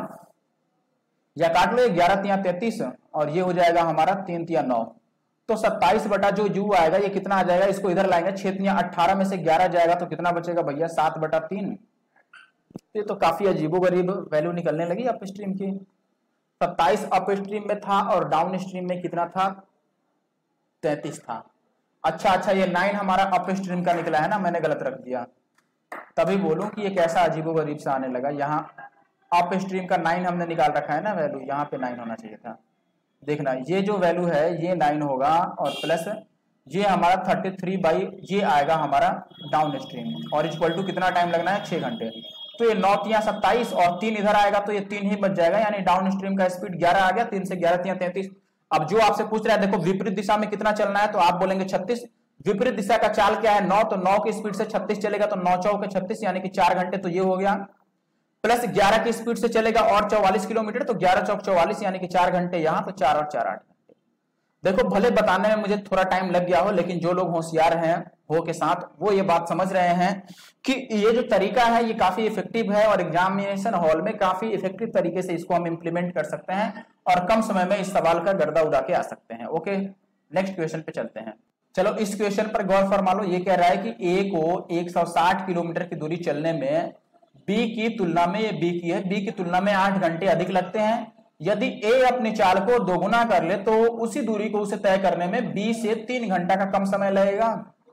A: या काट लो, ग्यारह तिया तैतीस, और ये हो जाएगा हमारा तीन तिया नौ, तो सत्ताईस बटा जो यू आएगा ये कितना आ जाएगा? इसको इधर लाएंगे, छह तिया अट्ठारह में से ग्यारह जाएगा तो कितना बचेगा भैया? सात बटा तीन। ये तो काफी अजीबोगरीब वैल्यू निकलने लगी अप स्ट्रीम की। सत्ताईस अप स्ट्रीम में था और डाउन स्ट्रीम में कितना था? तैतीस था। अच्छा अच्छा, ये नाइन हमारा अप स्ट्रीम का निकला है ना, मैंने गलत रख दिया, तभी बोलूं कि ये कैसा अजीबोगरीब सा आने लगा। यहाँ अप स्ट्रीम का नाइन हमने निकाल रखा है ना वैल्यू, यहाँ पे नाइन होना चाहिए था। देखना, ये जो वैल्यू है ये नाइन होगा, और प्लस ये हमारा थर्टी थ्री बाई ये आएगा हमारा डाउन स्ट्रीम, और इक्वल टू कितना टाइम लगना है? छह घंटे। तो ये नौ तिया सत्ताईस, और तीन इधर आएगा तो ये तीन ही बच जाएगा, यानी डाउन स्ट्रीम का स्पीड ग्यारह आ गया। तीन से ग्यारह तिया तैंतीस। अब जो आपसे पूछ रहा है, देखो विपरीत दिशा में कितना चलना है, तो आप बोलेंगे छत्तीस। विपरीत दिशा का चाल क्या है? नौ, तो नौ की स्पीड से छत्तीस चलेगा, तो नौ चौके छत्तीस, यानी कि चार घंटे, तो ये हो गया। प्लस ग्यारह की स्पीड से चलेगा और चौवालीस किलोमीटर, तो ग्यारह चौक चौवालीस, यानी कि चार घंटे यहां, तो चार और चार आठ घंटे। देखो भले बताने में मुझे थोड़ा टाइम लग गया हो, लेकिन जो लोग होशियार हैं हो के साथ, वो ये बात समझ रहे हैं कि ये जो तरीका है ये काफी इफेक्टिव है, और एग्जामिनेशन हॉल में काफी इफेक्टिव तरीके से इसको हम इंप्लीमेंट कर सकते हैं, और कम समय में इस सवाल का गर्दा उड़ा के आ सकते हैं। ओके, नेक्स्ट क्वेश्चन पे चलते हैं। चलो इस क्वेश्चन पर गौर फरमा लो। ये कह रहा है कि ए को एक सौ साठ किलोमीटर की दूरी चलने में बी की तुलना में, ये बी की है, बी की तुलना में आठ घंटे अधिक लगते हैं। यदि ए अपनी चाल को दोगुना कर ले तो उसी दूरी को उसे तय करने में बी से तीन घंटा का कम समय लगेगा।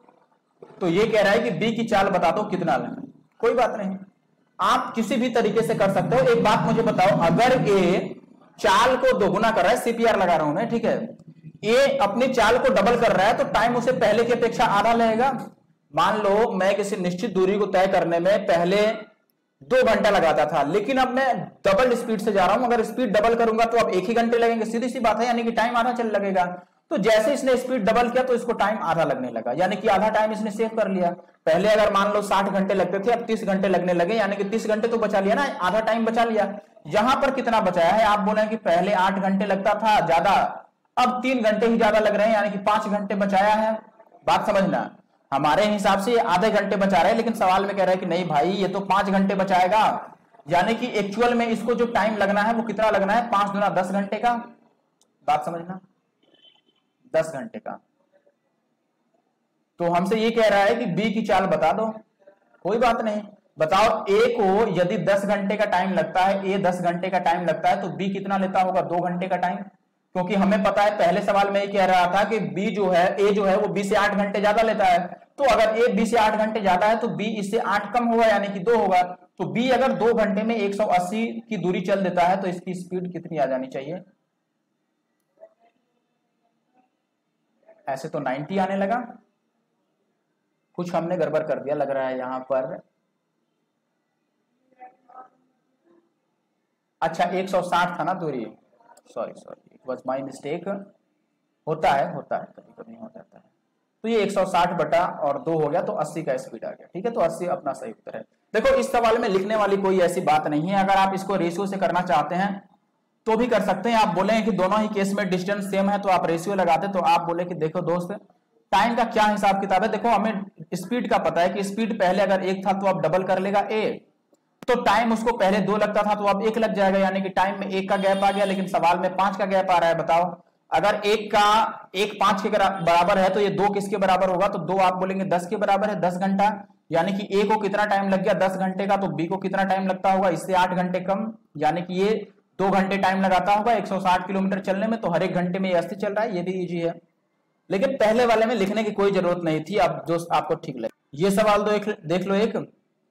A: तो ये कह रहा है कि बी की चाल बता दो कितना लगे। कोई बात नहीं, आप किसी भी तरीके से कर सकते हो। एक बात मुझे बताओ, अगर ए चाल को दोगुना कर रहा है, सीपीआर लगा रहा हूं मैं, ठीक है, ए अपनी चाल को डबल कर रहा है, तो टाइम उसे पहले की अपेक्षा आधा लगेगा। मान लो मैं किसी निश्चित दूरी को तय करने में पहले दो घंटा लगाता था, लेकिन अब मैं डबल स्पीड से जा रहा हूं, अगर स्पीड डबल करूंगा तो अब एक ही घंटे लगेंगे, सीधी सी बात है, यानी कि टाइम आधा चल लगेगा। तो जैसे इसने स्पीड डबल किया तो इसको टाइम आधा लगने लगा, यानी कि आधा टाइम इसने सेव कर लिया। पहले अगर मान लो साठ घंटे लगते थे, अब तीस घंटे लगने लगे, यानी कि तीस घंटे तो बचा लिया ना, आधा टाइम बचा लिया। यहां पर कितना बचाया है? आप बोले कि पहले आठ घंटे लगता था ज्यादा, अब तीन घंटे ही ज्यादा लग रहे हैं, यानी कि पांच घंटे बचाया है। बात समझना, हमारे हिसाब से आधे घंटे बचा रहे हैं, लेकिन सवाल में कह रहा है कि नहीं भाई ये तो पांच घंटे बचाएगा, यानी कि एक्चुअल में इसको जो टाइम लगना है वो कितना लगना है? पांच दुना दस घंटे का। बात समझना, दस घंटे का। तो हमसे ये कह रहा है कि बी की चाल बता दो। कोई बात नहीं, बताओ ए को यदि दस घंटे का टाइम लगता है, ए दस घंटे का टाइम लगता है, तो बी कितना लेता होगा? दो घंटे का टाइम। क्योंकि हमें पता है, पहले सवाल में ये कह रहा था कि बी जो है, ए जो है वो बी से आठ घंटे ज्यादा लेता है, तो अगर ए बी से आठ घंटे ज्यादा है तो बी इससे आठ कम होगा, यानी कि दो होगा। तो बी अगर दो घंटे में एक सौ अस्सी की दूरी चल देता है तो इसकी स्पीड कितनी आ जानी चाहिए? ऐसे तो नब्बे आने लगा, कुछ हमने गड़बड़ कर दिया लग रहा है यहां पर। अच्छा एक सौ साठ था ना दूरी, sorry sorry, it was my mistake. होता है होता है कभी कभी हो जाता है। तो ये एक सौ साठ बटा और दो हो गया, तो अस्सी का स्पीड आ गया। ठीक है, तो अस्सी अपना सही उत्तर है। देखो इस सवाल में लिखने वाली कोई ऐसी बात नहीं है। अगर आप इसको रेशियो से करना चाहते हैं तो भी कर सकते हैं। आप बोले कि दोनों ही केस में डिस्टेंस सेम है तो आप रेशियो लगाते, तो आप बोले कि देखो दोस्त टाइम का क्या हिसाब किताब है। देखो हमें स्पीड का पता है कि स्पीड पहले अगर एक था तो आप डबल कर लेगा ए, तो टाइम उसको पहले दो लगता था तो अब एक लग जाएगा, यानी कि टाइम में एक का गैप आ गया, लेकिन सवाल में पांच का गैप आ रहा है। बताओ अगर एक का एक पांच के बराबर है तो ये दो किसके बराबर होगा, तो दो आप बोलेंगे दस के बराबर है, दस घंटा, यानी कि ए को कितना टाइम लग गया दस घंटे का, तो बी को कितना टाइम लगता होगा इससे आठ घंटे कम, यानी कि ये दो घंटे टाइम लगाता होगा एक सौ साठ किलोमीटर चलने में। तो हर एक घंटे में ये अस्सी चल रहा है, ये भी इजी है। लेकिन पहले वाले में लिखने की कोई जरूरत नहीं थी, अब जो आपको ठीक लगे। ये सवाल दो एक देख लो, एक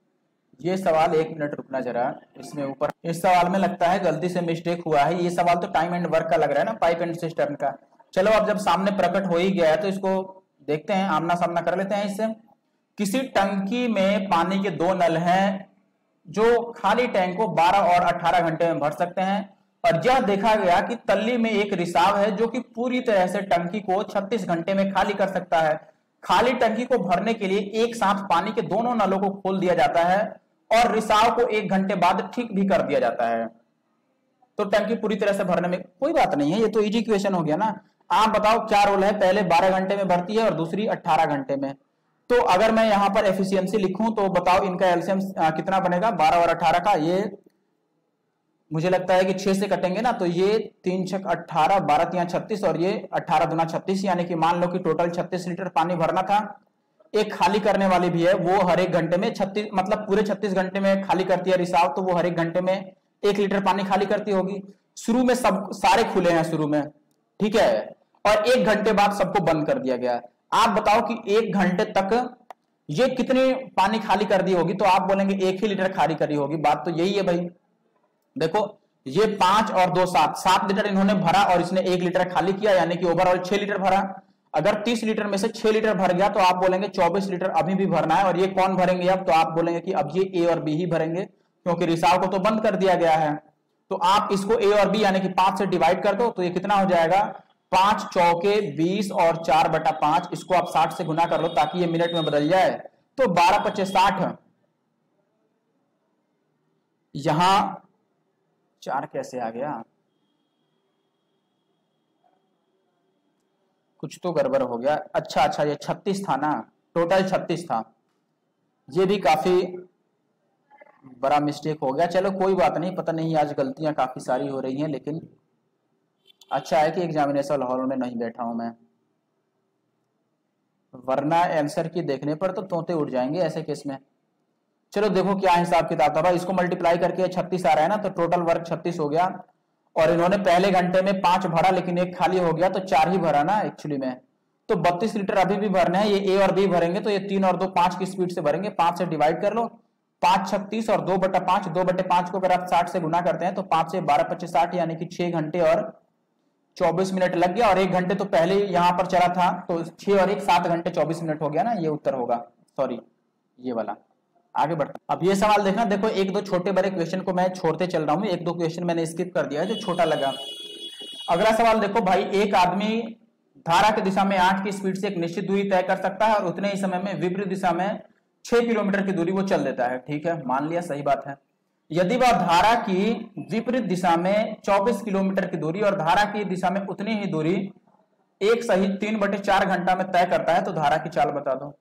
A: ये सवाल, एक मिनट रुकना जरा, इसमें ऊपर इस सवाल में लगता है गलती से मिस्टेक हुआ है। ये सवाल तो टाइम एंड वर्क का लग रहा है ना, पाइप एंड सिस्टम का। चलो अब जब सामने प्रकट हो ही गया है तो इसको देखते हैं, आमना सामना कर लेते हैं इससे। किसी टंकी में पानी के दो नल हैं जो खाली टैंक को बारह और अठारह घंटे में भर सकते हैं, और यह देखा गया कि तल्ली में एक रिसाव है जो कि पूरी तरह से टंकी को छत्तीस घंटे में खाली कर सकता है। खाली टंकी को भरने के लिए एक साथ पानी के दोनों नलों को खोल दिया जाता है और रिसाव को एक घंटे बाद ठीक भी कर दिया जाता है, तो टंकी पूरी तरह से भरने में कोई बात नहीं है। ये तो इजी क्वेश्चन हो गया ना। आप बताओ क्या रोल है, पहले बारह घंटे में भरती है और दूसरी अठारह घंटे में। तो अगर मैं यहां पर एफिशिएंसी लिखूं तो बताओ इनका एलसीएम कितना बनेगा, बारह और अठारह का, ये मुझे लगता है कि छह से कटेंगे ना, तो ये तीन छक अठारह, बारह तिया छत्तीस और ये अठारह दुना छत्तीस, यानी कि मान लो कि टोटल छत्तीस लीटर पानी भरना था। एक खाली करने वाली भी है, वो हर एक घंटे में छत्तीस, मतलब पूरे छत्तीस घंटे में खाली करती है रिसाव, तो वो हर एक घंटे में एक लीटर पानी खाली करती होगी। शुरू में सब सारे खुले हैं शुरू में, ठीक है, और एक घंटे बाद सबको बंद कर दिया गया। आप बताओ कि एक घंटे तक ये कितनी पानी खाली कर दी होगी, तो आप बोलेंगे एक ही लीटर खाली करी होगी। बात तो यही है भाई। देखो ये पांच और दो सात, सात लीटर इन्होंने भरा और इसने एक लीटर खाली किया, यानी कि ओवरऑल छह लीटर भरा। अगर तीस लीटर में से छह लीटर भर गया तो आप बोलेंगे चौबीस लीटर अभी भी भरना है, और ये कौन भरेंगे अब, तो आप बोलेंगे कि अब ये ए और बी ही भरेंगे, क्योंकि रिसाव को तो बंद कर दिया गया है। तो आप इसको ए और बी यानी कि पांच से डिवाइड कर दो, तो ये कितना हो जाएगा, पांच चौके बीस और चार बटा पांच, इसको आप साठ से गुना कर लो ताकि ये मिनट में बदल जाए। तो बारह पच्चीस साठ, यहां चार कैसे आ गया, कुछ तो गड़बड़ हो गया। अच्छा अच्छा ये छत्तीस था ना, टोटल छत्तीस था, ये भी काफी बड़ा मिस्टेक हो गया। चलो कोई बात नहीं, पता नहीं आज गलतियां काफी सारी हो रही हैं, लेकिन अच्छा है कि एग्जामिनेशन हॉल में नहीं बैठा हूं मैं, वरना आंसर की देखने पर तो तोते उड़ जाएंगे ऐसे केस में। चलो देखो क्या हिसाब किताब था भाई, इसको मल्टीप्लाई करके छत्तीस आ रहा है ना, तो टोटल वर्क छत्तीस हो गया, और इन्होंने पहले घंटे में पांच भरा लेकिन एक खाली हो गया, तो चार ही भरा ना एक्चुअली में, तो बत्तीस लीटर अभी भी भरने हैं। ये ए और बी भरेंगे तो ये तीन और दो पांच की स्पीड से भरेंगे, पांच से डिवाइड कर लो, पांच छत्तीस और दो बटा पांच, दो बटे पांच को अगर आप साठ से गुना करते हैं तो पांच से बारह पच्चीस साठ, यानी कि छह घंटे और चौबीस मिनट लग गया, और एक घंटे तो पहले यहां पर चला था, तो छह और एक सात घंटे चौबीस मिनट हो गया ना, ये उत्तर होगा, सॉरी ये वाला। आगे बढ़ता, अब ये सवाल देखना, देखो एक दो छोटे बड़े क्वेश्चन को मैं छोड़ते चल रहा हूं, एक दो क्वेश्चन मैंने स्किप कर दिया है जो छोटा लगा। अगला सवाल देखो भाई, एक आदमी धारा की दिशा में आठ की स्पीड से एक निश्चित दूरी तय कर सकता है और उतने ही समय में विपरीत दिशा में छह किलोमीटर की दूरी वो चल देता है, ठीक है, मान लिया, सही बात है। यदि वह धारा की विपरीत दिशा में चौबीस किलोमीटर की दूरी और धारा की दिशा में उतनी ही दूरी एक सहित तीन बटे चार घंटा में तय करता है, तो धारा की चाल बता दो।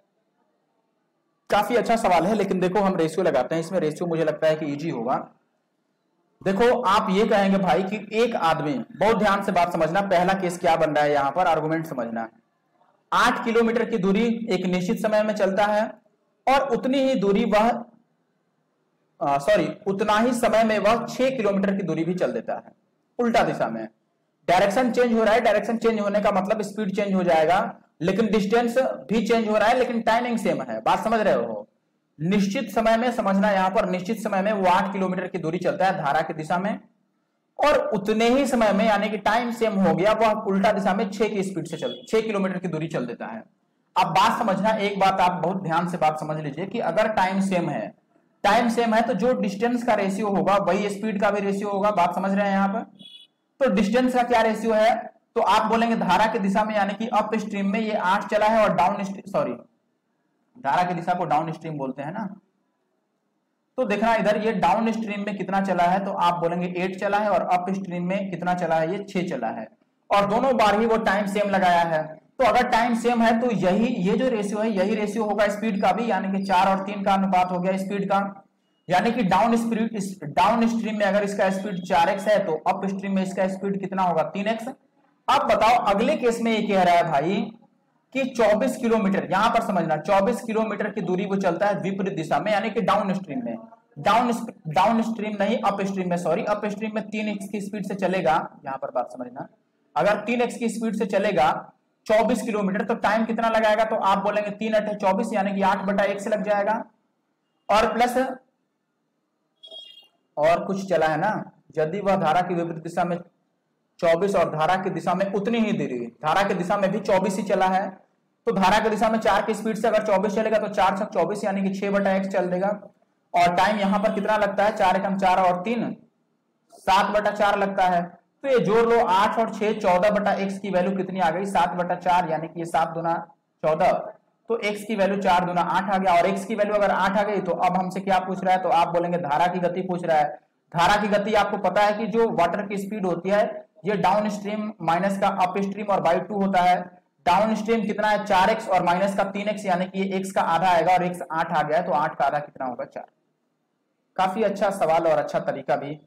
A: काफी अच्छा सवाल है, लेकिन देखो हम रेशियो लगाते हैं, इसमें रेशियो मुझे लगता है कि इजी होगा। देखो आप ये कहेंगे भाई कि एक आदमी, बहुत ध्यान से बात समझना, पहला केस क्या बन रहा है यहां पर, आर्गुमेंट समझना। आठ किलोमीटर की दूरी एक निश्चित समय में चलता है और उतनी ही दूरी वह सॉरी उतना ही समय में वह छह किलोमीटर की दूरी भी चल देता है उल्टा दिशा में। डायरेक्शन चेंज हो रहा है, डायरेक्शन चेंज होने का मतलब स्पीड चेंज हो जाएगा, लेकिन डिस्टेंस भी चेंज हो रहा है, लेकिन टाइमिंग सेम है। बात समझ रहे हो, निश्चित समय में समझना, यहां पर निश्चित समय में वो आठ किलोमीटर की दूरी चलता है धारा की दिशा में, और उतने ही समय में यानी कि टाइम सेम हो गया, वह उल्टा दिशा में छह की स्पीड से चल छह किलोमीटर की दूरी चल देता है। अब बात समझना, एक बात आप बहुत ध्यान से बात समझ लीजिए कि अगर टाइम सेम है टाइम सेम है तो जो डिस्टेंस का रेशियो होगा वही स्पीड का भी रेशियो होगा। बात समझ रहे हैं यहाँ पर, तो डिस्टेंस का क्या रेशियो है, तो आप बोलेंगे धारा की दिशा में यानी कि अप स्ट्रीम में ये आठ चला है और डाउन सॉरी धारा की दिशा को डाउन स्ट्रीम बोलते हैं ना। तो देखना इधर ये डाउन स्ट्रीम में कितना चला है, तो आप बोलेंगे एट चला है, और अप स्ट्रीम में कितना चला है, ये छह चला है, और दोनों बार ही वो टाइम सेम लगाया है। तो अगर टाइम सेम है तो यही ये जो रेशियो है यही रेशियो होगा स्पीड का भी, यानी कि चार और तीन का अनुपात हो गया स्पीड का। यानी कि डाउन स्पीड डाउन स्ट्रीम में अगर इसका स्पीड चार एक्स है तो अप स्ट्रीम में इसका स्पीड कितना होगा, तीन एक्स। अब बताओ अगले केस में ये कह रहा है भाई कि चौबीस किलोमीटर, यहां पर समझना चौबीस किलोमीटर की दूरी वो चलता है विपरीत दिशा में, यानी कि डाउन स्ट्रीम में, डाउन डाउन स्ट्रीम नहीं अप स्ट्रीम में, सॉरी अप स्ट्रीम में तीन एक्स की स्पीड से चलेगा, यहां पर बात समझना, अगर तीन एक्स की स्पीड से चलेगा चौबीस किलोमीटर तो टाइम कितना लगाएगा, तो आप बोलेंगे तीन अठे चौबीस यानी कि आठ बटा एक से लग जाएगा, और प्लस और कुछ चला है ना, यदि वह धारा की विपरीत दिशा में चौबीस और धारा की दिशा में उतनी ही दूरी, धारा की दिशा में भी चौबीस ही चला है, तो धारा की दिशा में चार की स्पीड से अगर चौबीस चलेगा तो चार छक चौबीस यानी कि छह बटा एक चल देगा, और टाइम यहां पर कितना लगता है, चार एकम चार और तीन सात बटा चार लगता है। तो ये जोड़ लो, आठ और छह चौदह बटा एक्स की वैल्यू कितनी आ गई, सात बटा चार, यानी कि ये सात दुना चौदह, तो एक्स की वैल्यू चार दुना आठ आ गया, और एक्स की वैल्यू अगर आठ आ गई तो अब हमसे क्या पूछ रहा है, तो आप बोलेंगे धारा की गति पूछ रहा है। धारा की गति आपको पता है कि जो वाटर की स्पीड होती है ये डाउन स्ट्रीम माइनस का अप स्ट्रीम और बाई टू होता है। डाउन स्ट्रीम कितना है, चार एक्स और माइनस का तीन एक्स, यानी कि ये एक्स का आधा आएगा, और एक्स आठ आ गया है तो आठ का आधा कितना होगा, चार। काफी अच्छा सवाल और अच्छा तरीका भी।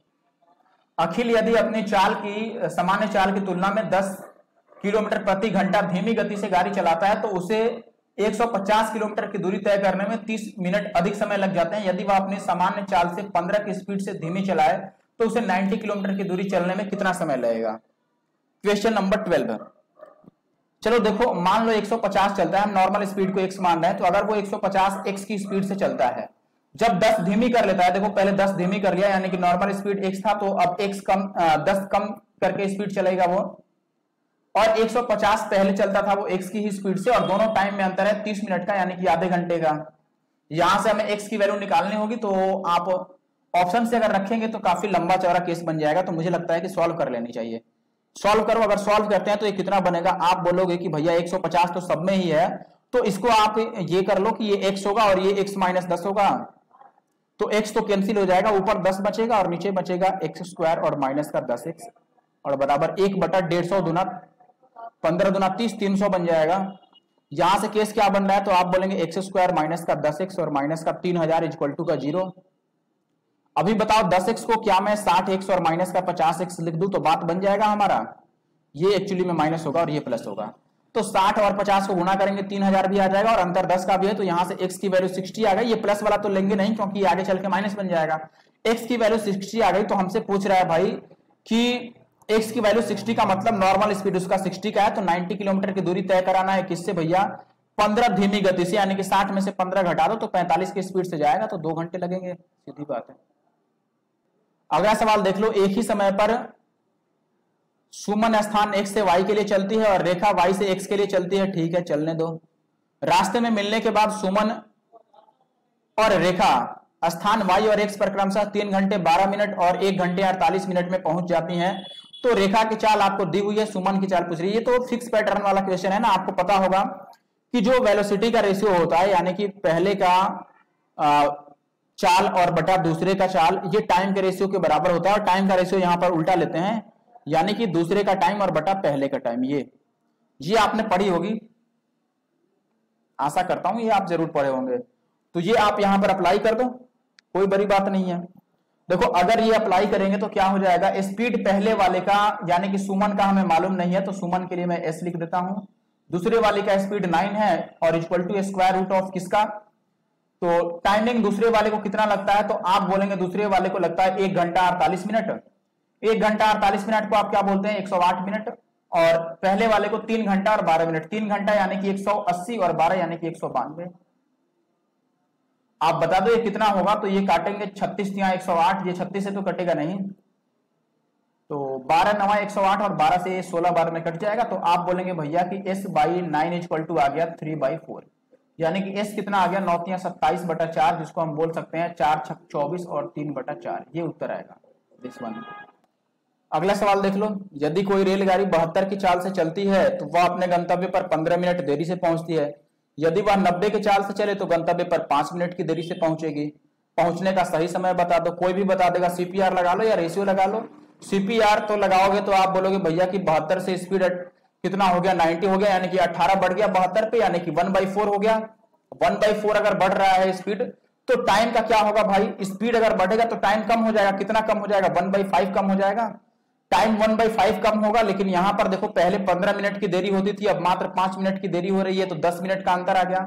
A: अखिल यदि अपनी चाल की सामान्य चाल की तुलना में दस किलोमीटर प्रति घंटा धीमी गति से गाड़ी चलाता है तो उसे एक सौ पचास किलोमीटर की दूरी तय करने में तीस मिनट अधिक समय लग जाते हैं। यदि वह अपनी सामान्य चाल से पंद्रह की स्पीड से धीमी चलाए तो उसे नब्बे किलोमीटर की दूरी चलने में कितना समय लगेगा। Question number twelve. चलो देखो, मान लो एक सौ पचास चलता है, हम नॉर्मल स्पीड को x मान रहे हैं, तो अगर वो एक सौ पचास x की स्पीड से चलता है, जब दस धीमी कर लेता है, देखो पहले दस धीमी कर लिया, यानी कि नॉर्मल स्पीड x था, तो अब x कम दस कम करके स्पीड चलेगा वो, और एक सौ पचास पहले चलता था वो x की ही स्पीड से, और दोनों टाइम में अंतर है तीस मिनट का, यानी कि आधे घंटे का। यहां से हमें x की वैल्यू निकालनी होगी, तो आप ऑप्शन से अगर रखेंगे तो काफी लंबा चौड़ा केस बन जाएगा, तो मुझे लगता है कि सॉल्व कर लेनी चाहिए। सॉल्व करो, अगर सॉल्व करते हैं तो ये कितना बनेगा, आप बोलोगे कि भैया एक सौ पचास तो सब में ही है, तो इसको आप ये कर लो कि ये x होगा और ये x माइनस दस होगा, तो x तो कैंसिल हो जाएगा, ऊपर दस बचेगा और नीचे बचेगा एक्स स्क्वायर और माइनस का दस एक्स, और बराबर एक बटा डेढ़ सौ दुना पंद्रह दुना तीस, तीन सौ बन जाएगा। यहां से केस क्या बन रहा है, तो आप बोलेंगे एक्स स्क्वायर माइनस का दस एक्स और माइनस का तीन हजार इक्वल टू का जीरो। अभी बताओ दस एक्स को क्या मैं साठ एक्स और माइनस का पचास एक्स लिख दूं तो बात बन जाएगा हमारा, ये एक्चुअली में माइनस होगा और ये प्लस होगा, तो साठ और पचास को गुणा करेंगे तीन हजार भी आ जाएगा, और अंतर दस का भी है, तो यहां से x की वैल्यू साठ आ गई। ये प्लस वाला तो लेंगे नहीं क्योंकि आगे चल के माइनस बन जाएगा। x की वैल्यू साठ आ गई, तो हमसे पूछ रहा है भाई कि x की वैल्यू साठ का मतलब नॉर्मल स्पीड उसका साठ का है, तो नब्बे किलोमीटर की दूरी तय कराना है, किससे भैया, पंद्रह धीमी गति से, यानी कि साठ में से पंद्रह घटा दो तो पैंतालीस की स्पीड से जाएगा, तो दो घंटे लगेंगे, सीधी बात है। अगला सवाल देख लो, एक ही समय पर सुमन स्थान x से y के लिए चलती है और रेखा y से x के लिए चलती है, ठीक है चलने दो। रास्ते में मिलने के बाद सुमन और रेखा स्थान y और x पर क्रमशः तीन घंटे बारह मिनट और एक घंटे अड़तालीस मिनट में पहुंच जाती हैं, तो रेखा की चाल आपको दी हुई है, सुमन की चाल पूछ रही है। ये तो फिक्स पैटर्न वाला क्वेश्चन है ना, आपको पता होगा कि जो वेलोसिटी का रेशियो होता है, यानी कि पहले का आ, चाल और बटा दूसरे का चाल, ये टाइम के रेशियो के बराबर होता है, और टाइम का रेशियो यहां पर उल्टा लेते हैं, यानी कि दूसरे का टाइम और बटा पहले का टाइम। ये ये आपने पढ़ी होगी, आशा करता हूं ये आप जरूर पढ़े होंगे, तो ये आप यहां पर अप्लाई कर दो, कोई बड़ी बात नहीं है। देखो अगर ये अप्लाई करेंगे तो क्या हो जाएगा, स्पीड पहले वाले का यानी कि सुमन का हमें मालूम नहीं है, तो सुमन के लिए मैं एस लिख देता हूं, दूसरे वाले का स्पीड नाइन है और equal to square root of किसका, तो टाइमिंग दूसरे वाले को कितना लगता है, तो आप बोलेंगे दूसरे वाले को लगता है एक घंटा अड़तालीस मिनट, एक घंटा अड़तालीस मिनट को आप क्या बोलते हैं, एक सौ आठ मिनट, और पहले वाले को तीन घंटा और बारह मिनट, तीन घंटा यानी कि एक सौ अस्सी और बारह यानी कि एक सौ बानवे। आप बता दो ये कितना होगा, तो ये काटेंगे छत्तीस या एक सौ आठ, ये छत्तीस से तो कटेगा नहीं, तो बारह नवा एक सौ आठ और बारह से सोलह बार में कट जाएगा, तो आप बोलेंगे भैया कि s by nine equal to आ गया थ्री बाई फोर, यानी कि s कितना आ गया, नौ तिया सत्ताईस बटा चार, जिसको हम बोल सकते हैं चार छक चौबीस और तीन बटा चार, ये उत्तर आएगा दिस वन। अगला सवाल देख लो, यदि कोई रेलगाड़ी बहत्तर की चाल से चलती है तो वह अपने गंतव्य पर पंद्रह मिनट देरी से पहुंचती है। यदि वह नब्बे की चाल से चले तो गंतव्य पर पांच मिनट की देरी से पहुंचेगी। पहुंचने का सही समय बता दो। कोई भी बता देगा। सीपीआर लगा लो या रेशियो लगा लो। सीपीआर तो लगाओगे तो आप बोलोगे भैया कि बहत्तर से स्पीड कितना हो गया, नब्बे हो गया, यानी कि अठारह बढ़ गया बहत्तर पे, यानी कि वन बाई फोर हो गया। वन बाई फोर अगर बढ़ रहा है स्पीड तो टाइम का क्या होगा भाई, स्पीड अगर बढ़ेगा तो टाइम कम हो जाएगा। कितना कम हो जाएगा, वन बाई फाइव कम हो जाएगा। टाइम वन बाई फाइव कम होगा। लेकिन यहां पर देखो पहले पंद्रह मिनट की देरी होती थी, अब मात्र पांच मिनट की देरी हो रही है, तो दस मिनट का अंतर आ गया।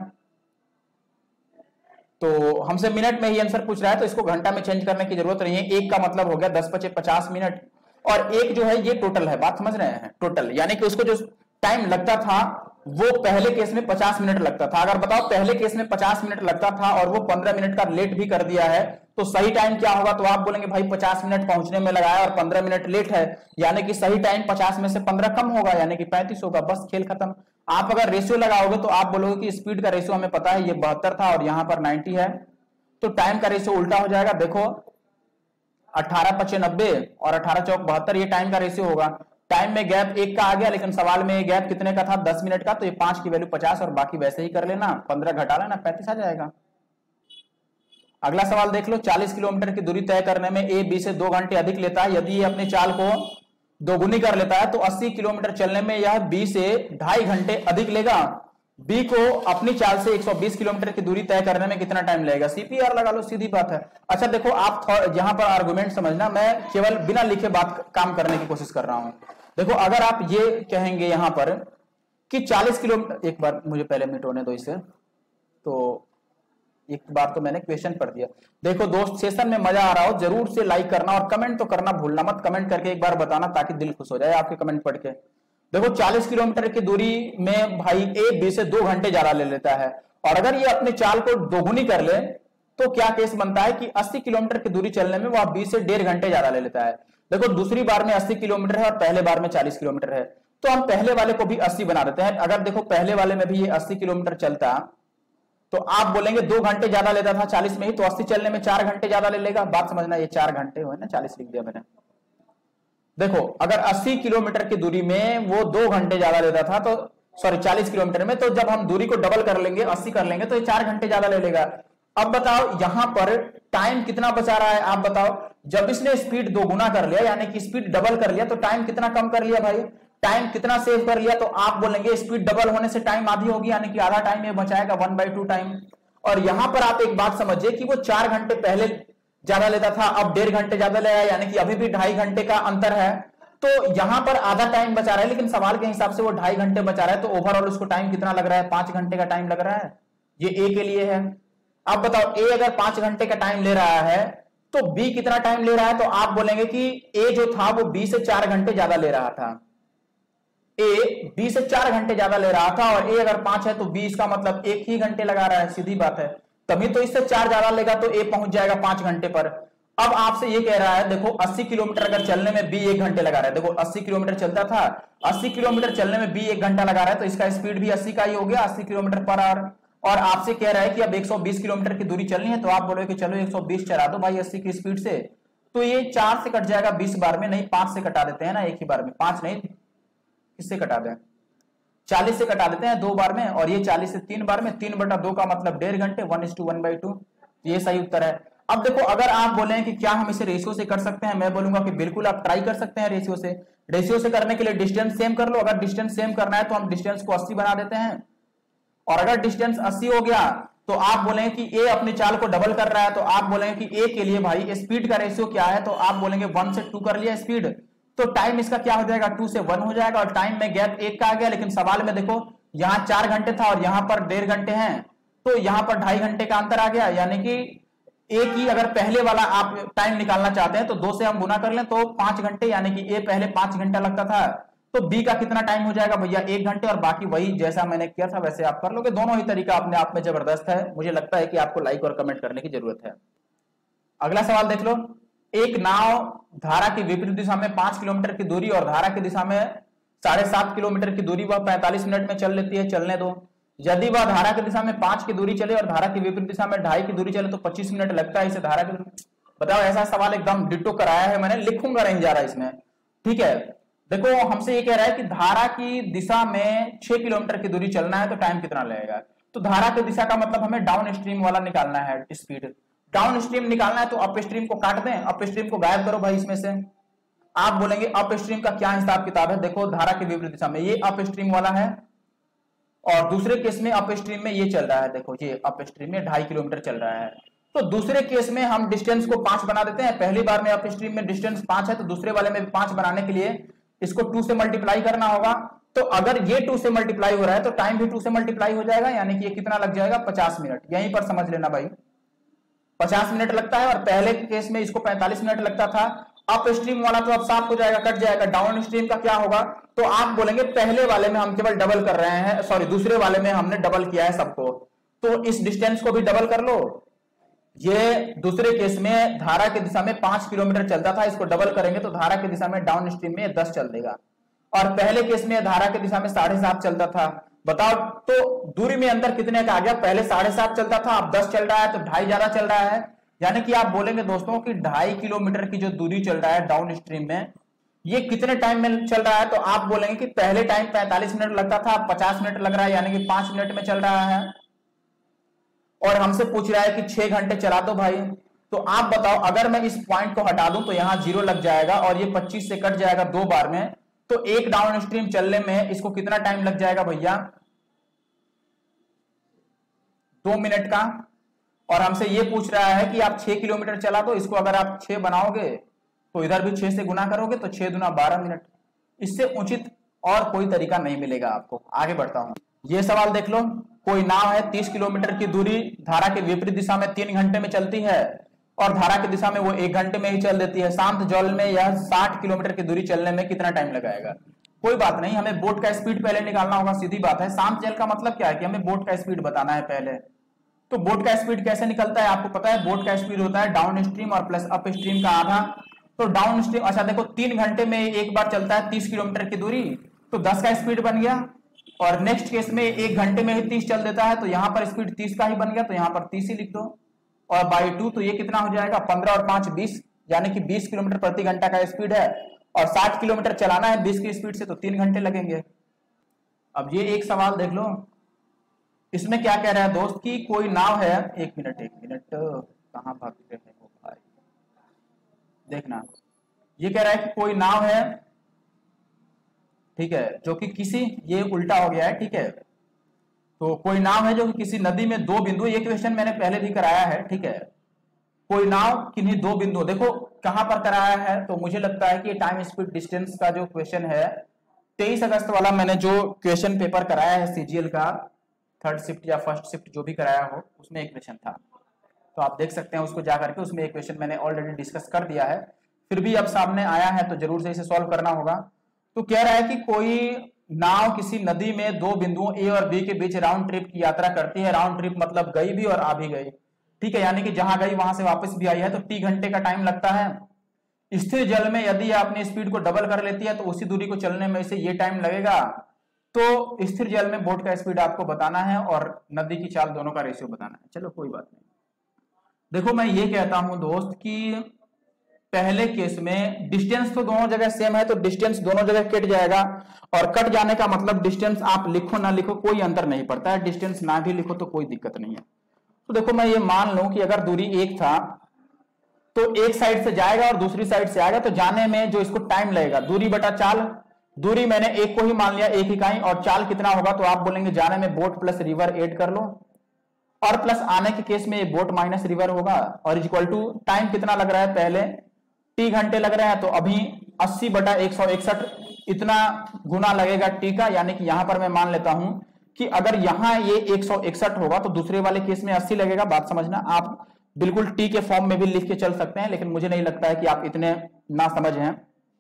A: तो हमसे मिनट में ही आंसर पूछ रहा है तो इसको घंटा में चेंज करने की जरूरत नहीं है। एक का मतलब हो गया दस पचे पचास मिनट, और एक जो है ये टोटल है। बात समझ रहे हैं, टोटल यानी कि उसको जो टाइम लगता था वो पहले केस में पचास मिनट लगता था। अगर बताओ पहले केस में पचास मिनट लगता था और वो पंद्रह मिनट का लेट भी कर दिया है तो सही टाइम क्या होगा, तो आप बोलेंगे भाई पचास मिनट पहुंचने में लगाया और पंद्रह मिनट लेट है, यानी कि सही टाइम पचास में से पंद्रह कम होगा, यानी कि पैंतीस होगा। बस खेल खत्म। आप अगर रेशियो लगाओगे तो आप बोलोगे कि स्पीड का रेशियो हमें पता है, ये बहत्तर था और यहां पर नाइन्टी है, तो टाइम का रेशियो उल्टा हो जाएगा। देखो अठारह पचे नब्बे और अठारह चौक बहत्तर, ये टाइम का रेशियो होगा। टाइम में गैप एक का आ गया, लेकिन सवाल में गैप कितने का था, दस मिनट का, तो ये पांच की वैल्यू पचास और बाकी वैसे ही कर लेना, पंद्रह घटा लेना, पैंतीस आ जाएगा। अगला सवाल देख लो, चालीस किलोमीटर की दूरी तय करने में ए बी से दो घंटे अधिक लेता है। यदि ये अपनी चाल को दोगुनी कर लेता है तो अस्सी किलोमीटर चलने में यह बी से ढाई घंटे अधिक लेगा। बी को अपनी चाल से एक सौ बीस किलोमीटर की दूरी तय करने में कितना टाइम लगेगा। सीपीआर लगा लो, सीधी बात है। अच्छा देखो, आप यहां पर आर्गुमेंट समझना, मैं केवल बिना लिखे बात काम करने की कोशिश कर रहा हूं। देखो अगर आप ये कहेंगे यहां पर कि चालीस किलोमीटर, एक बार मुझे पहले मिटोने दो इसे, तो एक बार तो मैंने क्वेश्चन पढ़ दिया। देखो दोस्त, सेशन में मजा आ रहा हो जरूर से लाइक करना और कमेंट तो करना भूलना मत। कमेंट करके एक बार बताना ताकि दिल खुश हो जाए आपके कमेंट पढ़ के। देखो चालीस किलोमीटर की दूरी में भाई ए बी से दो घंटे ज्यादा ले लेता है, और अगर ये अपने चाल को दोगुनी कर ले तो क्या केस बनता है कि अस्सी किलोमीटर की दूरी चलने में वह बी से डेढ़ घंटे ज्यादा ले लेता है। देखो दूसरी बार में अस्सी किलोमीटर है और पहले बार में चालीस किलोमीटर है, तो हम पहले वाले को भी अस्सी बना देते हैं। अगर देखो पहले वाले में भी ये अस्सी किलोमीटर चलता तो आप बोलेंगे दो घंटे ज्यादा लेता था चालीस में ही, तो अस्सी चलने में चार घंटे ज्यादा ले लेगा। बात समझना, ये चार घंटे हुए ना, चालीस लिख दिया मैंने। देखो अगर अस्सी किलोमीटर की दूरी में वो दो घंटे ज्यादा लेता था, तो सॉरी चालीस किलोमीटर में, तो जब हम दूरी को डबल कर लेंगे, अस्सी कर लेंगे, तो ये चार घंटे ज्यादा ले लेगा। अब बताओ यहां पर टाइम कितना बचा रहा है, आप बताओ। जब इसने स्पीड दो गुना कर लिया यानी कि स्पीड डबल कर लिया, तो टाइम कितना कम कर लिया भाई, टाइम कितना सेव कर लिया, तो आप बोलेंगे स्पीड डबल होने से टाइम आधी होगी, यानी कि आधा टाइम ये बचाएगा, वन बाई टू टाइम। और यहां पर आप एक बात समझिए कि वो चार घंटे पहले ज्यादा लेता था, अब डेढ़ घंटे ज्यादा ले आया, यानी कि अभी भी ढाई घंटे का अंतर है। तो यहां पर आधा टाइम बचा रहा है, लेकिन सवाल के हिसाब से वो ढाई घंटे बचा रहा है, तो ओवरऑल उसको टाइम कितना लग रहा है, पांच घंटे का टाइम लग रहा है। ये ए के लिए है। अब बताओ ए अगर पांच घंटे का टाइम ले रहा है तो बी कितना टाइम ले रहा है, तो आप बोलेंगे कि ए जो था वो बी से चार घंटे ज्यादा ले रहा था। ए बी से चार घंटे ज्यादा ले रहा था और ए अगर पांच है तो बी इसका मतलब एक ही घंटे लगा रहा है, सीधी बात है। तभी तो इससे चार ज्यादा लेगा तो ए पहुंच जाएगा पांच घंटे पर। अब आपसे ये कह रहा है, देखो अस्सी किलोमीटर अगर चलने में बी एक घंटे लगा रहा है, देखो अस्सी किलोमीटर चलता था, अस्सी किलोमीटर चलने में बी एक घंटा लगा रहा है, तो इसका स्पीड भी अस्सी का ही हो गया, अस्सी किलोमीटर पर आवर। और आपसे कह रहा है कि अब एक सौ बीस किलोमीटर की दूरी चलनी है, तो आप बोलोगे कि चलो एक सौ बीस चला दो भाई अस्सी की स्पीड से, तो ये चार से कट जाएगा बीस बार में, नहीं पांच से कटा देते हैं ना एक ही बार में, पांच नहीं किससे कटा दें, चालीस से कटा देते हैं दो बार में, और ये चालीस से तीन बार में, तीन बटा दो का मतलब डेढ़ घंटे, one is to one by two, ये सही उत्तर है। अब देखो अगर आप बोले कि क्या हम इसे रेशियो से कर सकते हैं, मैं बोलूंगा कि बिल्कुल आप ट्राई कर सकते हैं रेशियो से। रेशियो से करने के लिए डिस्टेंस सेम कर लो, अगर डिस्टेंस सेम करना है तो हम डिस्टेंस को अस्सी बना देते हैं, और अगर डिस्टेंस अस्सी हो गया तो आप बोलेंगे कि ए अपनी चाल को डबल कर रहा है, तो आप बोलेंगे कि ए के लिए भाई स्पीड का रेशियो क्या है, तो आप बोलेंगे वन से टू कर लिया स्पीड, तो टाइम इसका क्या हो जाएगा, टू से वन हो जाएगा, और टाइम में गैप एक का आ गया। लेकिन सवाल में देखो यहाँ चार घंटे था और यहाँ पर डेढ़ घंटे हैं, तो यहाँ पर ढाई घंटे का अंतर आ गया, यानी कि एक ही अगर पहले वाला आप टाइम निकालना चाहते हैं तो दो से हम गुना कर लें तो पांच घंटे, यानी कि ए पहले पांच घंटा लगता था, तो बी का कितना टाइम हो जाएगा भैया एक घंटे, और बाकी वही जैसा मैंने किया था वैसे आप कर लोगे। दोनों ही तरीका अपने आप में जबरदस्त है, मुझे लगता है कि आपको लाइक और कमेंट करने की जरूरत है। अगला सवाल देख लो, एक नाव धारा की विपरीत दिशा में पांच किलोमीटर की दूरी और धारा की दिशा में साढ़े सात किलोमीटर की दूरी वह पैंतालीस मिनट में चल लेती है, चलने दो। यदि वह धारा की दिशा में पांच की दूरी चले और धारा की विपरीत दिशा में ढाई की दूरी चले तो पच्चीस मिनट लगता है इसे धारा की। बताओ ऐसा सवाल एकदम डिट्टो कराया है मैंने, लिखूंगा नहीं जा रहा इसमें, ठीक है। देखो हमसे ये कह रहा है कि धारा की दिशा में छह किलोमीटर की दूरी चलना है तो टाइम कितना लगेगा। तो धारा की दिशा का मतलब हमें डाउन स्ट्रीम वाला निकालना है स्पीड। डाउन स्ट्रीम निकालना है तो अप स्ट्रीम को काट दें, अप स्ट्रीम को गायब करो भाई इसमें से। आप बोलेंगे अप स्ट्रीम का क्या हिसाब किताब है। देखो धारा की विपरीत दिशा में ये अप स्ट्रीम वाला है और दूसरे केस में अप स्ट्रीम में ये चल रहा है। देखो ये अप स्ट्रीम में ढाई किलोमीटर चल रहा है। तो दूसरे केस में हम डिस्टेंस को पांच बना देते हैं। पहली बार में अप स्ट्रीम में डिस्टेंस पांच है तो दूसरे वाले में पांच बनाने के लिए इसको टू से मल्टीप्लाई करना होगा। तो अगर ये टू से मल्टीप्लाई हो रहा है तो टाइम भी टू से मल्टीप्लाई हो जाएगा, यानी कि ये कितना लग जाएगा पचास मिनट। यहीं पर समझ लेना भाई, पचास मिनट लगता है। और पहले केस में इसको पैंतालीस मिनट लगता था। अप स्ट्रीम वाला तो अब साफ हो जाएगा, कट जाएगा। डाउन स्ट्रीम का क्या होगा, तो आप बोलेंगे पहले वाले में हम केवल डबल कर रहे हैं, सॉरी दूसरे वाले में हमने डबल किया है सबको, तो इस डिस्टेंस को भी डबल कर लो। ये दूसरे केस में धारा की दिशा में पांच किलोमीटर चलता था, इसको डबल करेंगे तो धारा की दिशा में डाउन स्ट्रीम में दस चल देगा। और पहले केस में धारा की दिशा में साढ़े सात चलता था। बताओ तो दूरी में अंतर कितने का आ गया। पहले साढ़े सात चलता था, अब दस चल रहा है, तो ढाई ज्यादा चल रहा है। यानी कि आप बोलेंगे दोस्तों कि ढाई किलोमीटर की जो दूरी चल रहा है डाउन स्ट्रीम में, ये कितने टाइम में चल रहा है। तो आप बोलेंगे कि पहले टाइम पैंतालीस मिनट लगता था, अब पचास मिनट लग रहा है, यानी कि पांच मिनट में चल रहा है। और हमसे पूछ रहा है कि छह घंटे चला दो भाई। तो आप बताओ अगर मैं इस पॉइंट को हटा दूं तो यहां जीरो लग जाएगा और ये पच्चीस से कट जाएगा दो बार में। तो एक डाउन स्ट्रीम चलने में इसको कितना टाइम लग जाएगा भैया, दो मिनट का। और हमसे ये पूछ रहा है कि आप छह किलोमीटर चला दो, इसको अगर आप छह बनाओगे तो इधर भी छह से गुना करोगे तो छह दुना बारह मिनट। इससे उचित और कोई तरीका नहीं मिलेगा आपको। आगे बढ़ता हूं, ये सवाल देख लो। कोई नाव है, तीस किलोमीटर की दूरी धारा के विपरीत दिशा में तीन घंटे में चलती है और धारा की दिशा में वो एक घंटे में ही चल देती है। शांत जल में यह साठ किलोमीटर की दूरी चलने में कितना टाइम लगाएगा। कोई बात नहीं, हमें बोट का स्पीड पहले निकालना होगा, सीधी बात है। शांत जल का मतलब क्या है कि हमें बोट का स्पीड बताना है पहले। तो बोट का स्पीड कैसे निकलता है आपको पता है। बोट का स्पीड होता है डाउन स्ट्रीम और प्लस अप स्ट्रीम का आधा। तो डाउन स्ट्रीम, अच्छा देखो तीन घंटे में एक बार चलता है तीस किलोमीटर की दूरी, तो दस का स्पीड बन गया। और नेक्स्ट केस में एक घंटे में ही तीस चल देता है, तो यहां पर स्पीड तीस का ही बन गया, तो यहां पर तीस ही लिख दो। और बाई टू तो ये कितना हो जाएगा, पंद्रह और पांच बीस, यानी कि बीस किलोमीटर प्रति घंटा का स्पीड है। और साठ किलोमीटर चलाना है बीस की स्पीड से, तो तीन घंटे लगेंगे। अब ये एक सवाल देख लो, इसमें क्या कह रहा है दोस्त कि कोई नाव है, एक मिनट एक मिनट कहां भागते हैं वो भाई, देखना। ये कह रहा है कि कोई नाव है, ठीक है, जो कि किसी, ये उल्टा हो गया है, ठीक है। तो कोई नाव है जो कि किसी नदी में दो बिंदु, ये क्वेश्चन मैंने पहले भी कराया है, ठीक है। कोई नाव किन्हीं दो बिंदु, देखो कहां पर कराया है, तो मुझे लगता है कि टाइम स्पीड डिस्टेंस का जो क्वेश्चन है तेईस अगस्त वाला मैंने जो क्वेश्चन पेपर कराया है सीजीएल का, थर्ड शिफ्ट या फर्स्ट शिफ्ट जो भी कराया हो, उसमें एक क्वेश्चन था। तो आप देख सकते हैं उसको जाकर के, उसमें एक क्वेश्चन मैंने ऑलरेडी डिस्कस कर दिया है। फिर भी अब सामने आया है तो जरूर से इसे सॉल्व करना होगा। तो कह रहा है कि कोई नाव किसी नदी में दो बिंदुओं ए और बी के बीच राउंड ट्रिप की यात्रा करती है। राउंड ट्रिप मतलब गई भी और आ भी गई, ठीक है, यानी कि जहां गई वहां से वापस भी आई है, तो टी घंटे का टाइम लगता है। स्थिर जल में यदि आपने स्पीड को डबल कर लेती है तो उसी दूरी को चलने में इसे ये टाइम लगेगा। तो स्थिर जल में बोट का स्पीड आपको बताना है और नदी की चाल दोनों का रेशियो बताना है। चलो कोई बात नहीं। देखो मैं ये कहता हूं दोस्त कि पहले केस में डिस्टेंस तो दोनों जगह सेम है, तो डिस्टेंस दोनों जगह कट जाएगा। और कट जाने का मतलब डिस्टेंस आप लिखो ना लिखो कोई अंतर नहीं पड़ता है, डिस्टेंस ना भी लिखो तो कोई दिक्कत नहीं है। तो देखो मैं ये मान लूं कि अगर दूरी एक था तो एक साइड से जाएगा और दूसरी साइड से आएगा, तो जाने में जो इसको टाइम लगेगा, दूरी बटा चाल, दूरी मैंने एक को ही मान लिया, एक इकाई, और चाल कितना होगा, तो आप बोलेंगे जाने में बोट प्लस रिवर ऐड कर लो, और प्लस आने के केस में ये बोट माइनस रिवर होगा, और इक्वल टू टाइम कितना लग रहा है, पहले टी घंटे लग रहे हैं, तो अभी अस्सी बटा एक सौ इकसठ इतना गुना लगेगा टी का। यानी कि यहां पर मैं मान लेता हूं कि अगर यहां ये एक सौ इकसठ होगा तो दूसरे वाले केस में अस्सी लगेगा। बात समझना, आप बिल्कुल टी के फॉर्म में भी लिख के चल सकते हैं, लेकिन मुझे नहीं लगता है कि आप इतने ना समझ हैं।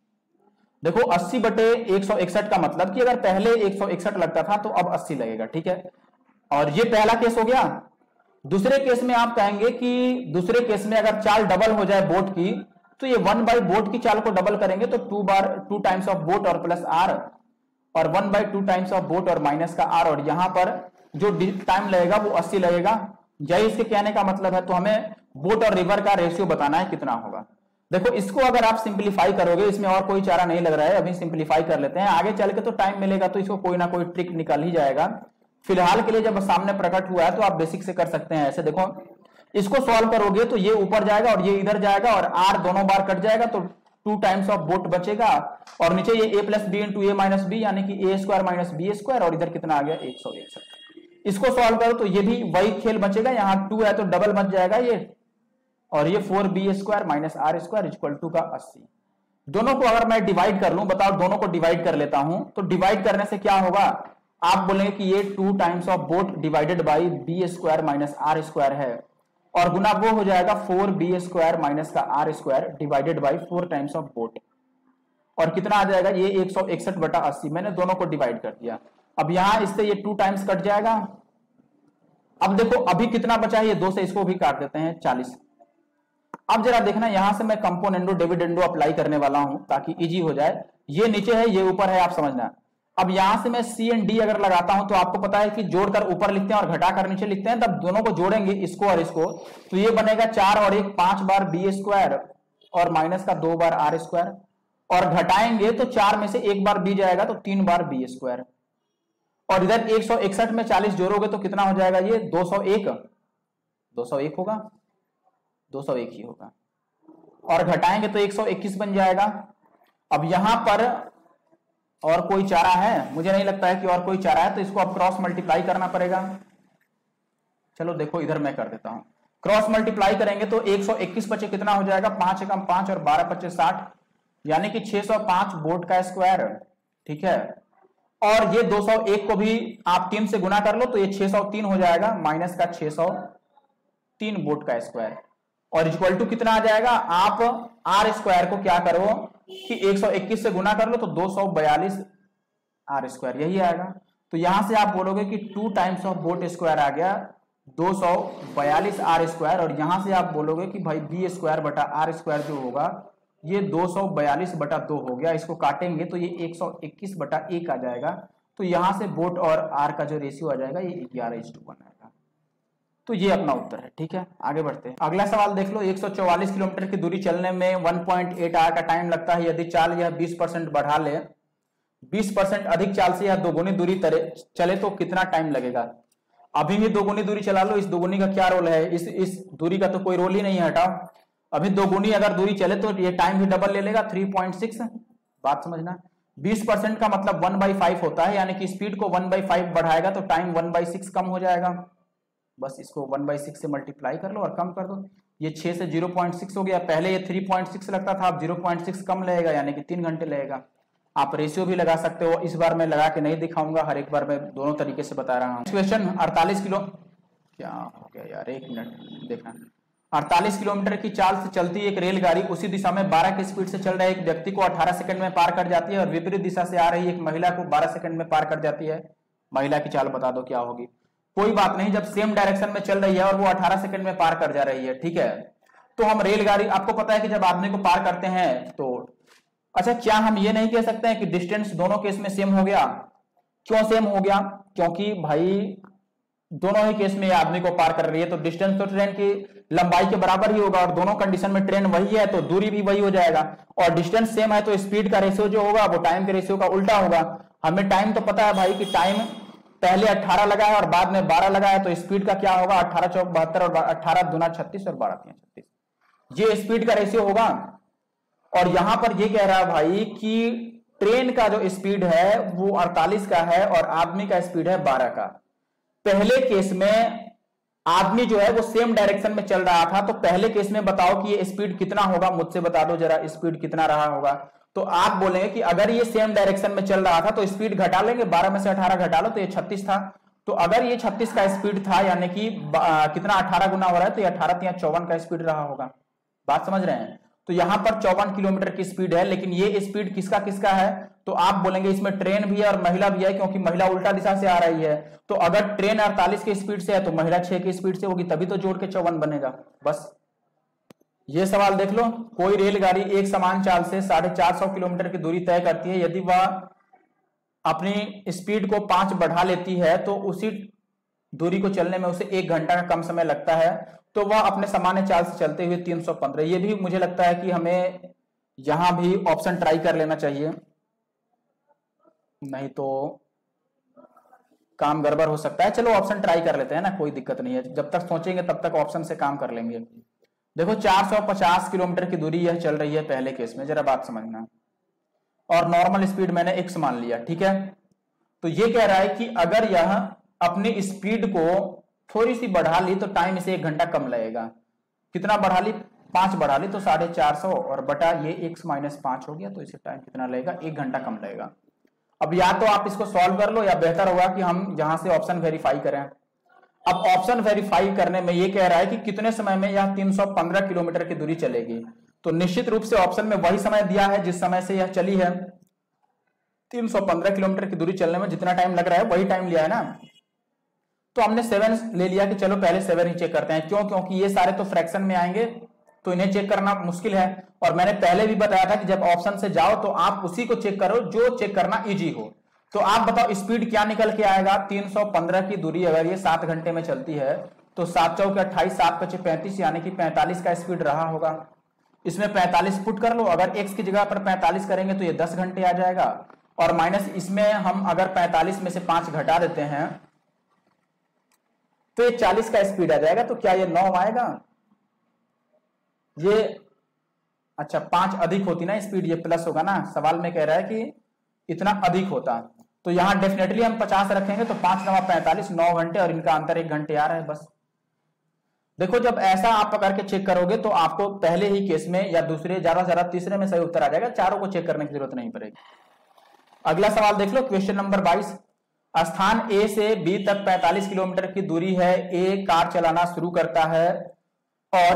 A: देखो अस्सी बटे एक सौ इकसठ का मतलब कि अगर पहले एक सौ इकसठ लगता था तो अब अस्सी लगेगा, ठीक है। और ये पहला केस हो गया। दूसरे केस में आप कहेंगे कि दूसरे केस में अगर चाल डबल हो जाए बोट की, तो ये वन बाई बोट की चाल को डबल करेंगे तो टू बार टू टाइम्स ऑफ बोट और प्लस आर, और one by two times of boat और माइनस का आर, और यहां पर जो टाइम लगेगा वो अस्सी लगेगा। यही इसके कहने का मतलब है। तो हमें बोट और रिवर का रेशियो बताना है कितना होगा। देखो इसको अगर आप सिंप्लीफाई करोगे, इसमें और कोई चारा नहीं लग रहा है, अभी सिंप्लीफाई कर लेते हैं, आगे चल के तो टाइम मिलेगा तो इसको कोई ना कोई ट्रिक निकल ही जाएगा। फिलहाल के लिए जब सामने प्रकट हुआ है तो आप बेसिक से कर सकते हैं। ऐसे देखो, इसको सॉल्व करोगे तो ये ऊपर जाएगा और ये इधर जाएगा और आर दोनों बार कट जाएगा तो टू टाइम्स ऑफ बोट बचेगा और नीचे ये A plus B into A minus B यानी कि A square minus B square और इधर कितना आ गया एक सौ इकसठ। इसको सॉल्व करो तो ये भी वही खेल बचेगा, यहाँ टू है तो डबल बच जाएगा ये, और ये four B square minus R square equal to का अस्सी। दोनों को अगर मैं डिवाइड कर लूं, बताओ दोनों को डिवाइड कर लेता हूं तो डिवाइड करने से क्या होगा, आप बोलेंगे कि ये two times of boat divided by B square minus R square है और गुना वो हो जाएगा फोर बी स्क्वायर माइनस का R square divided by four times of boat और कितना आ जाएगा ये एक सौ इकसठ बटा अस्सी। मैंने दोनों को डिवाइड कर दिया। अब यहां इससे ये टू टाइम्स कट जाएगा। अब देखो अभी कितना बचा है, ये दो से इसको भी काट देते हैं चालीस। अब जरा देखना, यहां से मैं कंपोनेंडो डिविडेंडो अप्लाई करने वाला हूं ताकि इजी हो जाए। ये नीचे है ये ऊपर है, आप समझना। अब यहां से मैं सी एंड डी अगर लगाता हूं तो आपको पता है कि जोड़कर ऊपर लिखते हैं और घटाकर नीचे लिखते हैं, तब दोनों को जोड़ेंगे इसको और इसको तो ये बनेगा चार और एक पांच बार बी स्क्वायर और माइनस का दो बार आर स्क्वायर और घटाएंगे तो चार में से एक बार बी जाएगा तो तीन बार बी स्क्वायर और इधर एक सौ इकसठ में चालीस जोड़ोगे तो कितना हो जाएगा ये दो सौ एक दो सौ एक होगा, दो सौ एक ही होगा और घटाएंगे तो एक सौ इक्कीस बन जाएगा। अब यहां पर और कोई चारा है, मुझे नहीं लगता है कि और कोई चारा है, तो इसको अब क्रॉस मल्टीप्लाई करना पड़ेगा। चलो देखो इधर मैं कर देता हूं, क्रॉस मल्टीप्लाई करेंगे तो एक सौ इक्कीस बचे कितना हो जाएगा, पांच एकम पांच और बारह पच्चे साठ यानी कि छह सौ पांच बोट का स्क्वायर। ठीक है, और ये दो सौ एक को भी आप तीन से गुना कर लो तो ये छह सौ तीन हो जाएगा माइनस का छह सौ तीन बोट का स्क्वायर और इक्वल टू कितना आ जाएगा, आप आर स्क्वायर को क्या करो कि एक सौ इक्कीस से गुना कर लो तो दो सौ बयालीस आर स्क्वायर यही आएगा। तो यहां से आप बोलोगे कि two times of boat square आ गया दो सौ बयालीस आर स्क्वायर और यहां से आप बोलोगे कि भाई बी स्क्वायर बटा आर स्क्वायर जो होगा ये दो सौ बयालीस बटा दो हो गया। इसको काटेंगे तो ये एक सौ इक्कीस बटा एक आ जाएगा। तो यहां से बोट और आर का जो रेशियो आ जाएगा ये ग्यारह इस टू वन आएगा। तो ये अपना उत्तर है। ठीक है, आगे बढ़ते हैं। अगला सवाल देख लो, एक सौ चौवालीस किलोमीटर की दूरी चलने में एक पॉइंट आठ आवर का टाइम लगता है। यदि चाल यह बीस परसेंट बढ़ा ले, बीस परसेंट अधिक चाल से यह दोगुनी दूरी चले तो कितना टाइम लगेगा। अभी भी दोगुनी दूरी चला लो, इस दोगुनी का क्या रोल है, इस इस दूरी का तो कोई रोल ही नहीं है, हटाओ। अभी दोगुनी अगर दूरी चले तो ये टाइम भी डबल ले लेगा, थ्री पॉइंट सिक्स। बात समझना, बीस परसेंट का मतलब वन बाई फाइव होता है, यानी कि स्पीड को वन बाई फाइव बढ़ाएगा तो टाइम वन बाई सिक्स कम हो जाएगा। बस इसको वन बाई सिक्स से मल्टीप्लाई कर लो और कम कर दो। ये छह से जीरो पॉइंट सिक्स हो गया, पहले ये थ्री पॉइंट सिक्स लगता था, अब जीरो पॉइंट सिक्स कम लगेगा, यानी कि तीन घंटे लगेगा। आप रेशियो भी लगा सकते हो, इस बार मैं लगा के नहीं दिखाऊंगा, हर एक बार मैं दोनों तरीके से बता रहा हूँ। क्वेश्चन अड़तालीस किलो क्या हो गया यार, एक मिनट देखना। अड़तालीस किलोमीटर की चाल से चलती एक रेलगाड़ी उसी दिशा में बारह की स्पीड से चल रहे एक व्यक्ति को अठारह सेकंड में पार कर जाती है और विपरीत दिशा से आ रही एक महिला को बारह सेकंड में पार कर जाती है। महिला की चाल बता दो क्या होगी। कोई बात नहीं, जब सेम डायरेक्शन में चल रही है और वो अठारह सेकंड में पार कर जा रही है, ठीक है, तो हम रेलगाड़ी, आपको पता है कि जब आदमी को पार करते हैं तो अच्छा, क्या हम ये नहीं कह सकते हैं कि डिस्टेंस दोनों केस में सेम हो गया। क्यों सेम हो गया, क्योंकि भाई दोनों ही केस में आदमी को पार कर रही है तो डिस्टेंस तो ट्रेन की लंबाई के बराबर ही होगा और दोनों कंडीशन में ट्रेन वही है तो दूरी भी वही हो जाएगा। और डिस्टेंस सेम है तो स्पीड का रेशियो जो होगा वो टाइम के रेशियो का उल्टा होगा। हमें टाइम तो पता है भाई कि टाइम पहले अठारह लगा है और बाद में बारह लगा है, तो स्पीड का क्या होगा, अठारह चौक बहत्तर और अठारह दुना छत्तीस और बारह तीन छत्तीस, ये स्पीड का रेशियो होगा। और यहां पर ये कह रहा है भाई कि ट्रेन का जो स्पीड है वो अड़तालीस का है और आदमी का स्पीड है बारह का। पहले केस में आदमी जो है वो सेम डायरेक्शन में चल रहा था, तो पहले केस में बताओ कि ये स्पीड कितना होगा, मुझसे बता दो जरा स्पीड कितना रहा होगा। तो आप बोलेंगे कि अगर ये सेम डायरेक्शन में चल रहा था तो स्पीड घटा लेंगे, बारह में से अठारह घटा लो तो ये छत्तीस था। तो अगर ये छत्तीस का स्पीड था यानी कि कितना अठारह गुना हो रहा है तो ये अठारह या चौवन का स्पीड रहा होगा। बात समझ रहे हैं। तो यहां पर चौवन किलोमीटर की स्पीड है, लेकिन ये स्पीड किसका किसका है, तो आप बोलेंगे इसमें ट्रेन भी है और महिला भी है, क्योंकि महिला उल्टा दिशा से आ रही है। तो अगर ट्रेन अड़तालीस की स्पीड से है तो महिला छह की स्पीड से होगी, तभी तो जोड़ के चौवन बनेगा। बस ये सवाल देख लो, कोई रेलगाड़ी एक समान चाल से साढ़े चार सौ किलोमीटर की दूरी तय करती है। यदि वह अपनी स्पीड को पांच बढ़ा लेती है तो उसी दूरी को चलने में उसे एक घंटा का कम समय लगता है। तो वह अपने सामान्य चाल से चलते हुए तीन सौ पंद्रह। ये भी मुझे लगता है कि हमें यहां भी ऑप्शन ट्राई कर लेना चाहिए, नहीं तो काम गड़बड़ हो सकता है। चलो ऑप्शन ट्राई कर लेते हैं ना, कोई दिक्कत नहीं है, जब तक सोचेंगे तब तक ऑप्शन से काम कर लेंगे। देखो चार सौ पचास किलोमीटर की दूरी यह चल रही है पहले केस में, जरा बात समझना, और नॉर्मल स्पीड मैंने एक्स मान लिया, ठीक है। तो ये कह रहा है कि अगर यह अपनी स्पीड को थोड़ी सी बढ़ा ली तो टाइम इसे एक घंटा कम लगेगा। कितना बढ़ा ली? पांच बढ़ा ली, तो साढ़े चार सौ और बटा ये एक्स माइनस पांच हो गया, तो इसे टाइम कितना लगेगा? एक घंटा कम लगेगा। अब या तो आप इसको सॉल्व कर लो या बेहतर होगा कि हम यहां से ऑप्शन वेरीफाई करें। अब ऑप्शन वेरीफाई करने में ये कह रहा है कि कितने समय में यह तीन सौ पंद्रह किलोमीटर की दूरी चलेगी, तो निश्चित रूप से ऑप्शन में वही समय दिया है जिस समय से यह चली है। तीन सौ पंद्रह किलोमीटर की दूरी चलने में जितना टाइम लग रहा है वही टाइम लिया है ना, तो हमने सेवन ले लिया कि चलो पहले सेवन ही चेक करते हैं। क्यों? क्योंकि ये सारे तो फ्रैक्शन में आएंगे तो इन्हें चेक करना मुश्किल है, और मैंने पहले भी बताया था कि जब ऑप्शन से जाओ तो आप उसी को चेक करो जो चेक करना इजी हो। तो आप बताओ स्पीड क्या निकल के आएगा? तीन सौ पंद्रह की दूरी अगर ये सात घंटे में चलती है तो सात चौके अट्ठाईस, सात पचे पैंतीस, यानी कि पैंतालीस का स्पीड रहा होगा। इसमें पैंतालीस पुट कर लो, अगर एक्स की जगह पर पैंतालीस करेंगे तो ये दस घंटे आ जाएगा, और माइनस इसमें हम अगर पैंतालीस में से पांच घटा देते हैं तो ये चालीस का स्पीड आ जाएगा। तो क्या ये नौ आएगा? ये अच्छा पांच अधिक होती ना स्पीड, ये प्लस होगा ना, सवाल में कह रहा है कि इतना अधिक होता, तो यहां डेफिनेटली हम पचास रखेंगे, तो पांच नवा पैंतालीस, नौ घंटे, और इनका अंतर एक घंटे आ रहा है बस। देखो जब ऐसा आप पकड़ के चेक करोगे तो आपको पहले ही केस में या दूसरे, ज्यादा से ज्यादा तीसरे में सही उत्तर आ जाएगा, चारों को चेक करने की जरूरत नहीं पड़ेगी। अगला सवाल देख लो, क्वेश्चन नंबर बाईस। स्थान ए से बी तक पैंतालीस किलोमीटर की दूरी है। ए कार चलाना शुरू करता है और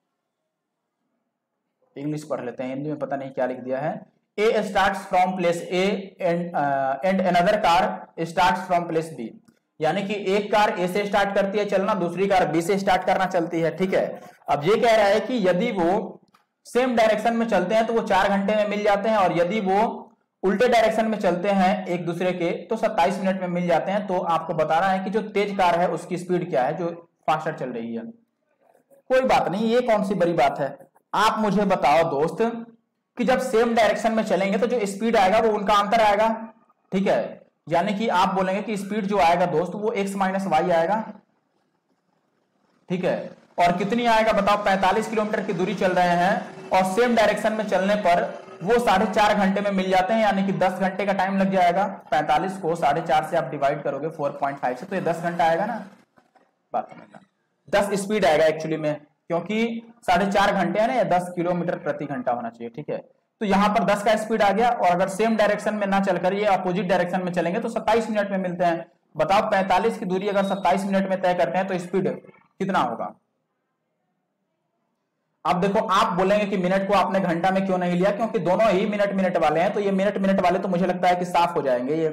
A: इंग्लिश पढ़ लेते हैं, हिंदी में पता नहीं क्या लिख दिया है। A starts from place A and and another car starts from place B, यानी कि एक कार ए से स्टार्ट करती है चलना, दूसरी कार बी से स्टार्ट करना चलती है, ठीक है। अब ये कह रहा है कि यदि वो सेम डायरेक्शन में चलते हैं तो वो चार घंटे में मिल जाते हैं, और यदि वो उल्टे डायरेक्शन में चलते हैं एक दूसरे के तो सत्ताईस मिनट में मिल जाते हैं। तो आपको बताना है कि जो तेज कार है उसकी स्पीड क्या है, जो फास्टर चल रही है। कोई बात नहीं, ये कौन सी बड़ी बात है। आप मुझे बताओ दोस्त कि जब सेम डायरेक्शन में चलेंगे तो जो स्पीड आएगा वो उनका अंतर आएगा, ठीक है। यानी कि आप बोलेंगे कि स्पीड जो आएगा दोस्त वो एक्स माइनस वाई आएगा, ठीक है। और कितनी आएगा बताओ? पैंतालीस किलोमीटर की दूरी चल रहे हैं और सेम डायरेक्शन में चलने पर वो साढ़े चार घंटे में मिल जाते हैं, यानी कि दस घंटे का टाइम लग जाएगा। पैंतालीस को साढ़े चार से आप डिवाइड करोगे चार पॉइंट पाँच से, तो ये दस घंटा आएगा ना। बात समझना, दस स्पीड आएगा एक्चुअली में, क्योंकि साढ़े चार घंटे है ना, या दस किलोमीटर प्रति घंटा होना चाहिए, ठीक है। तो यहां पर दस का स्पीड आ गया, और अगर सेम डायरेक्शन में ना चलकर ये अपोजिट डायरेक्शन में चलेंगे तो सत्ताईस मिनट में मिलते हैं। बताओ पैंतालीस की दूरी अगर सत्ताईस मिनट में तय करते हैं तो स्पीड कितना होगा? अब देखो आप बोलेंगे कि मिनट को आपने घंटा में क्यों नहीं लिया, क्योंकि दोनों ही मिनट मिनट वाले हैं, तो ये मिनट मिनट वाले तो मुझे लगता है कि साफ हो जाएंगे। ये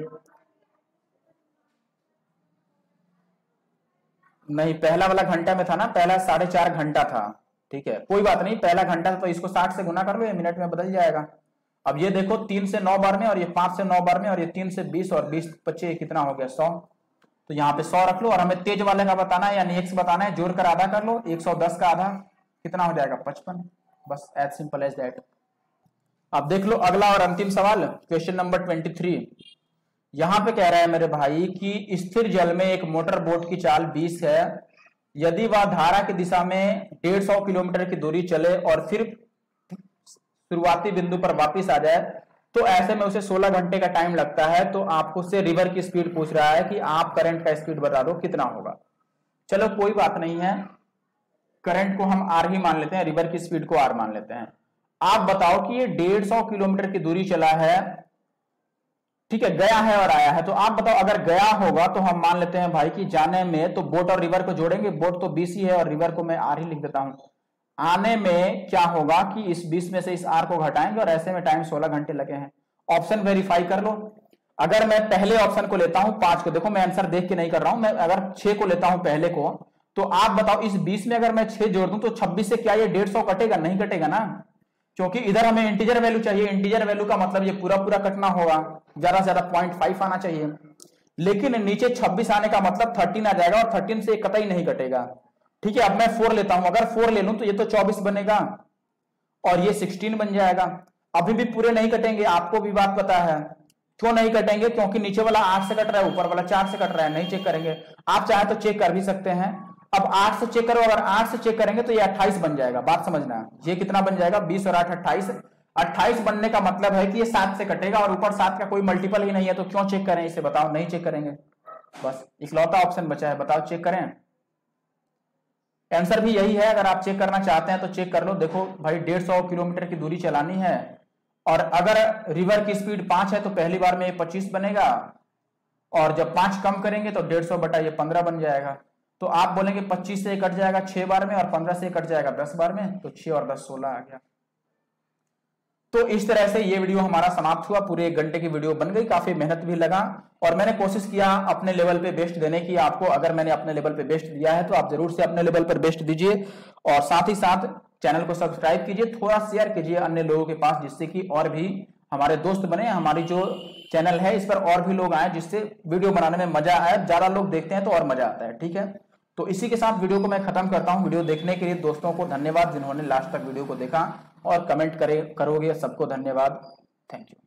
A: नहीं, पहला वाला घंटा में था ना, पहला साढ़े चार घंटा था, ठीक है। कोई बात नहीं, पहला घंटा था तो इसको साठ से गुना कर लो, ये मिनट में बदल जाएगा। अब ये देखो तीन से नौ बार में, और ये पांच से नौ बार में, और ये तीन से बीस, और बीस पच्चीस कितना हो गया? सौ। तो यहाँ पे सौ रख लो, और हमें तेज वाले का बताना है यानी एक्स बताना है, जोड़कर आधा कर लो, एक सौ दस का आधा कितना हो जाएगा? पचपन। बस एज सिंपल एज दैट। अब देख लो अगला और अंतिम सवाल, क्वेश्चन नंबर तेईस। यहां पे कह रहा है मेरे भाई कि स्थिर जल में एक मोटर बोट की चाल बीस है, यदि वह धारा की दिशा में डेढ़ सौ किलोमीटर की दूरी चले और फिर शुरुआती बिंदु पर वापस आ जाए तो ऐसे में उसे सोलह घंटे का टाइम लगता है। तो आपको से रिवर की स्पीड पूछ रहा है कि आप करंट का स्पीड बता दो कितना होगा। चलो कोई बात नहीं है, करंट को हम आर ही मान लेते हैं, रिवर की स्पीड को आर मान लेते हैं। आप बताओ कि ये डेढ़ सौ किलोमीटर की दूरी चला है, ठीक है, गया है और आया है। तो आप बताओ अगर गया होगा तो हम मान लेते हैं भाई कि जाने में तो बोट और रिवर को जोड़ेंगे, बोट तो बीस ही है और रिवर को मैं आर ही लिख देता हूं। आने में क्या होगा कि इस बीस में से इस आर को घटाएंगे, और ऐसे में टाइम सोलह घंटे लगे हैं। ऑप्शन वेरीफाई कर लो। अगर मैं पहले ऑप्शन को लेता हूं पांच को, देखो मैं आंसर देख के नहीं कर रहा हूं, मैं अगर छह को लेता हूं पहले को, तो आप बताओ इस बीस में अगर मैं छह जोड़ दूं तो छब्बीस से क्या ये डेढ़ सौ कटेगा? नहीं कटेगा ना, क्योंकि इधर हमें इंटीजर वैल्यू चाहिए। इंटीजर वैल्यू का मतलब ये पूरा पूरा कटना होगा, ज्यादा से ज्यादा पॉइंट फाइव आना चाहिए। लेकिन नीचे छब्बीस आने का मतलब थर्टीन आ जाएगा, और थर्टीन से कतई नहीं कटेगा। ठीक है, अब मैं फोर लेता हूं, अगर फोर ले लूं तो ये तो चौबीस बनेगा और ये सिक्सटीन बन जाएगा। अभी भी पूरे नहीं कटेंगे, आपको भी बात पता है। क्यों नहीं कटेंगे? क्योंकि नीचे वाला आठ से कट रहा है, ऊपर वाला चार से कट रहा है, नहीं चेक करेंगे। आप चाहे तो चेक कर भी सकते हैं। अब आठ से चेक करो, अगर आठ से चेक करेंगे तो ये अट्ठाईस बन जाएगा। बात समझना, ये कितना बन जाएगा? बीस और आठ अट्ठाईस। अट्ठाईस बनने का मतलब है कि ये सात से कटेगा और ऊपर सात का कोई मल्टीपल ही नहीं है, तो क्यों चेक करें इसे? बताओ, नहीं चेक करेंगे। बस इकलौता ऑप्शन बचा है, बताओ चेक करें। आंसर भी यही है। अगर आप चेक करना चाहते हैं तो चेक कर लो। देखो भाई, डेढ़ सौ किलोमीटर की दूरी चलानी है और अगर रिवर की स्पीड पांच है तो पहली बार में ये पच्चीस बनेगा और जब पांच कम करेंगे तो डेढ़ सौ बटा ये पंद्रह बन जाएगा। तो आप बोलेंगे पच्चीस से कट जाएगा छह बार में और पंद्रह से कट जाएगा दस बार में, तो छह और दस सोलह आ गया। तो इस तरह से ये वीडियो हमारा समाप्त हुआ। पूरे एक घंटे की वीडियो बन गई, काफी मेहनत भी लगा और मैंने कोशिश किया अपने लेवल पे बेस्ट देने की आपको। अगर मैंने अपने लेवल पे बेस्ट दिया है तो आप जरूर से अपने लेवल पर बेस्ट दीजिए और साथ ही साथ चैनल को सब्सक्राइब कीजिए, थोड़ा शेयर कीजिए अन्य लोगों के पास, जिससे कि और भी हमारे दोस्त बने। हमारी जो चैनल है इस पर और भी लोग आए, जिससे वीडियो बनाने में मजा आए। ज्यादा लोग देखते हैं तो और मजा आता है। ठीक है, तो इसी के साथ वीडियो को मैं खत्म करता हूं। वीडियो देखने के लिए दोस्तों को धन्यवाद, जिन्होंने लास्ट तक वीडियो को देखा और कमेंट करे करोगे, सबको धन्यवाद। Thank you.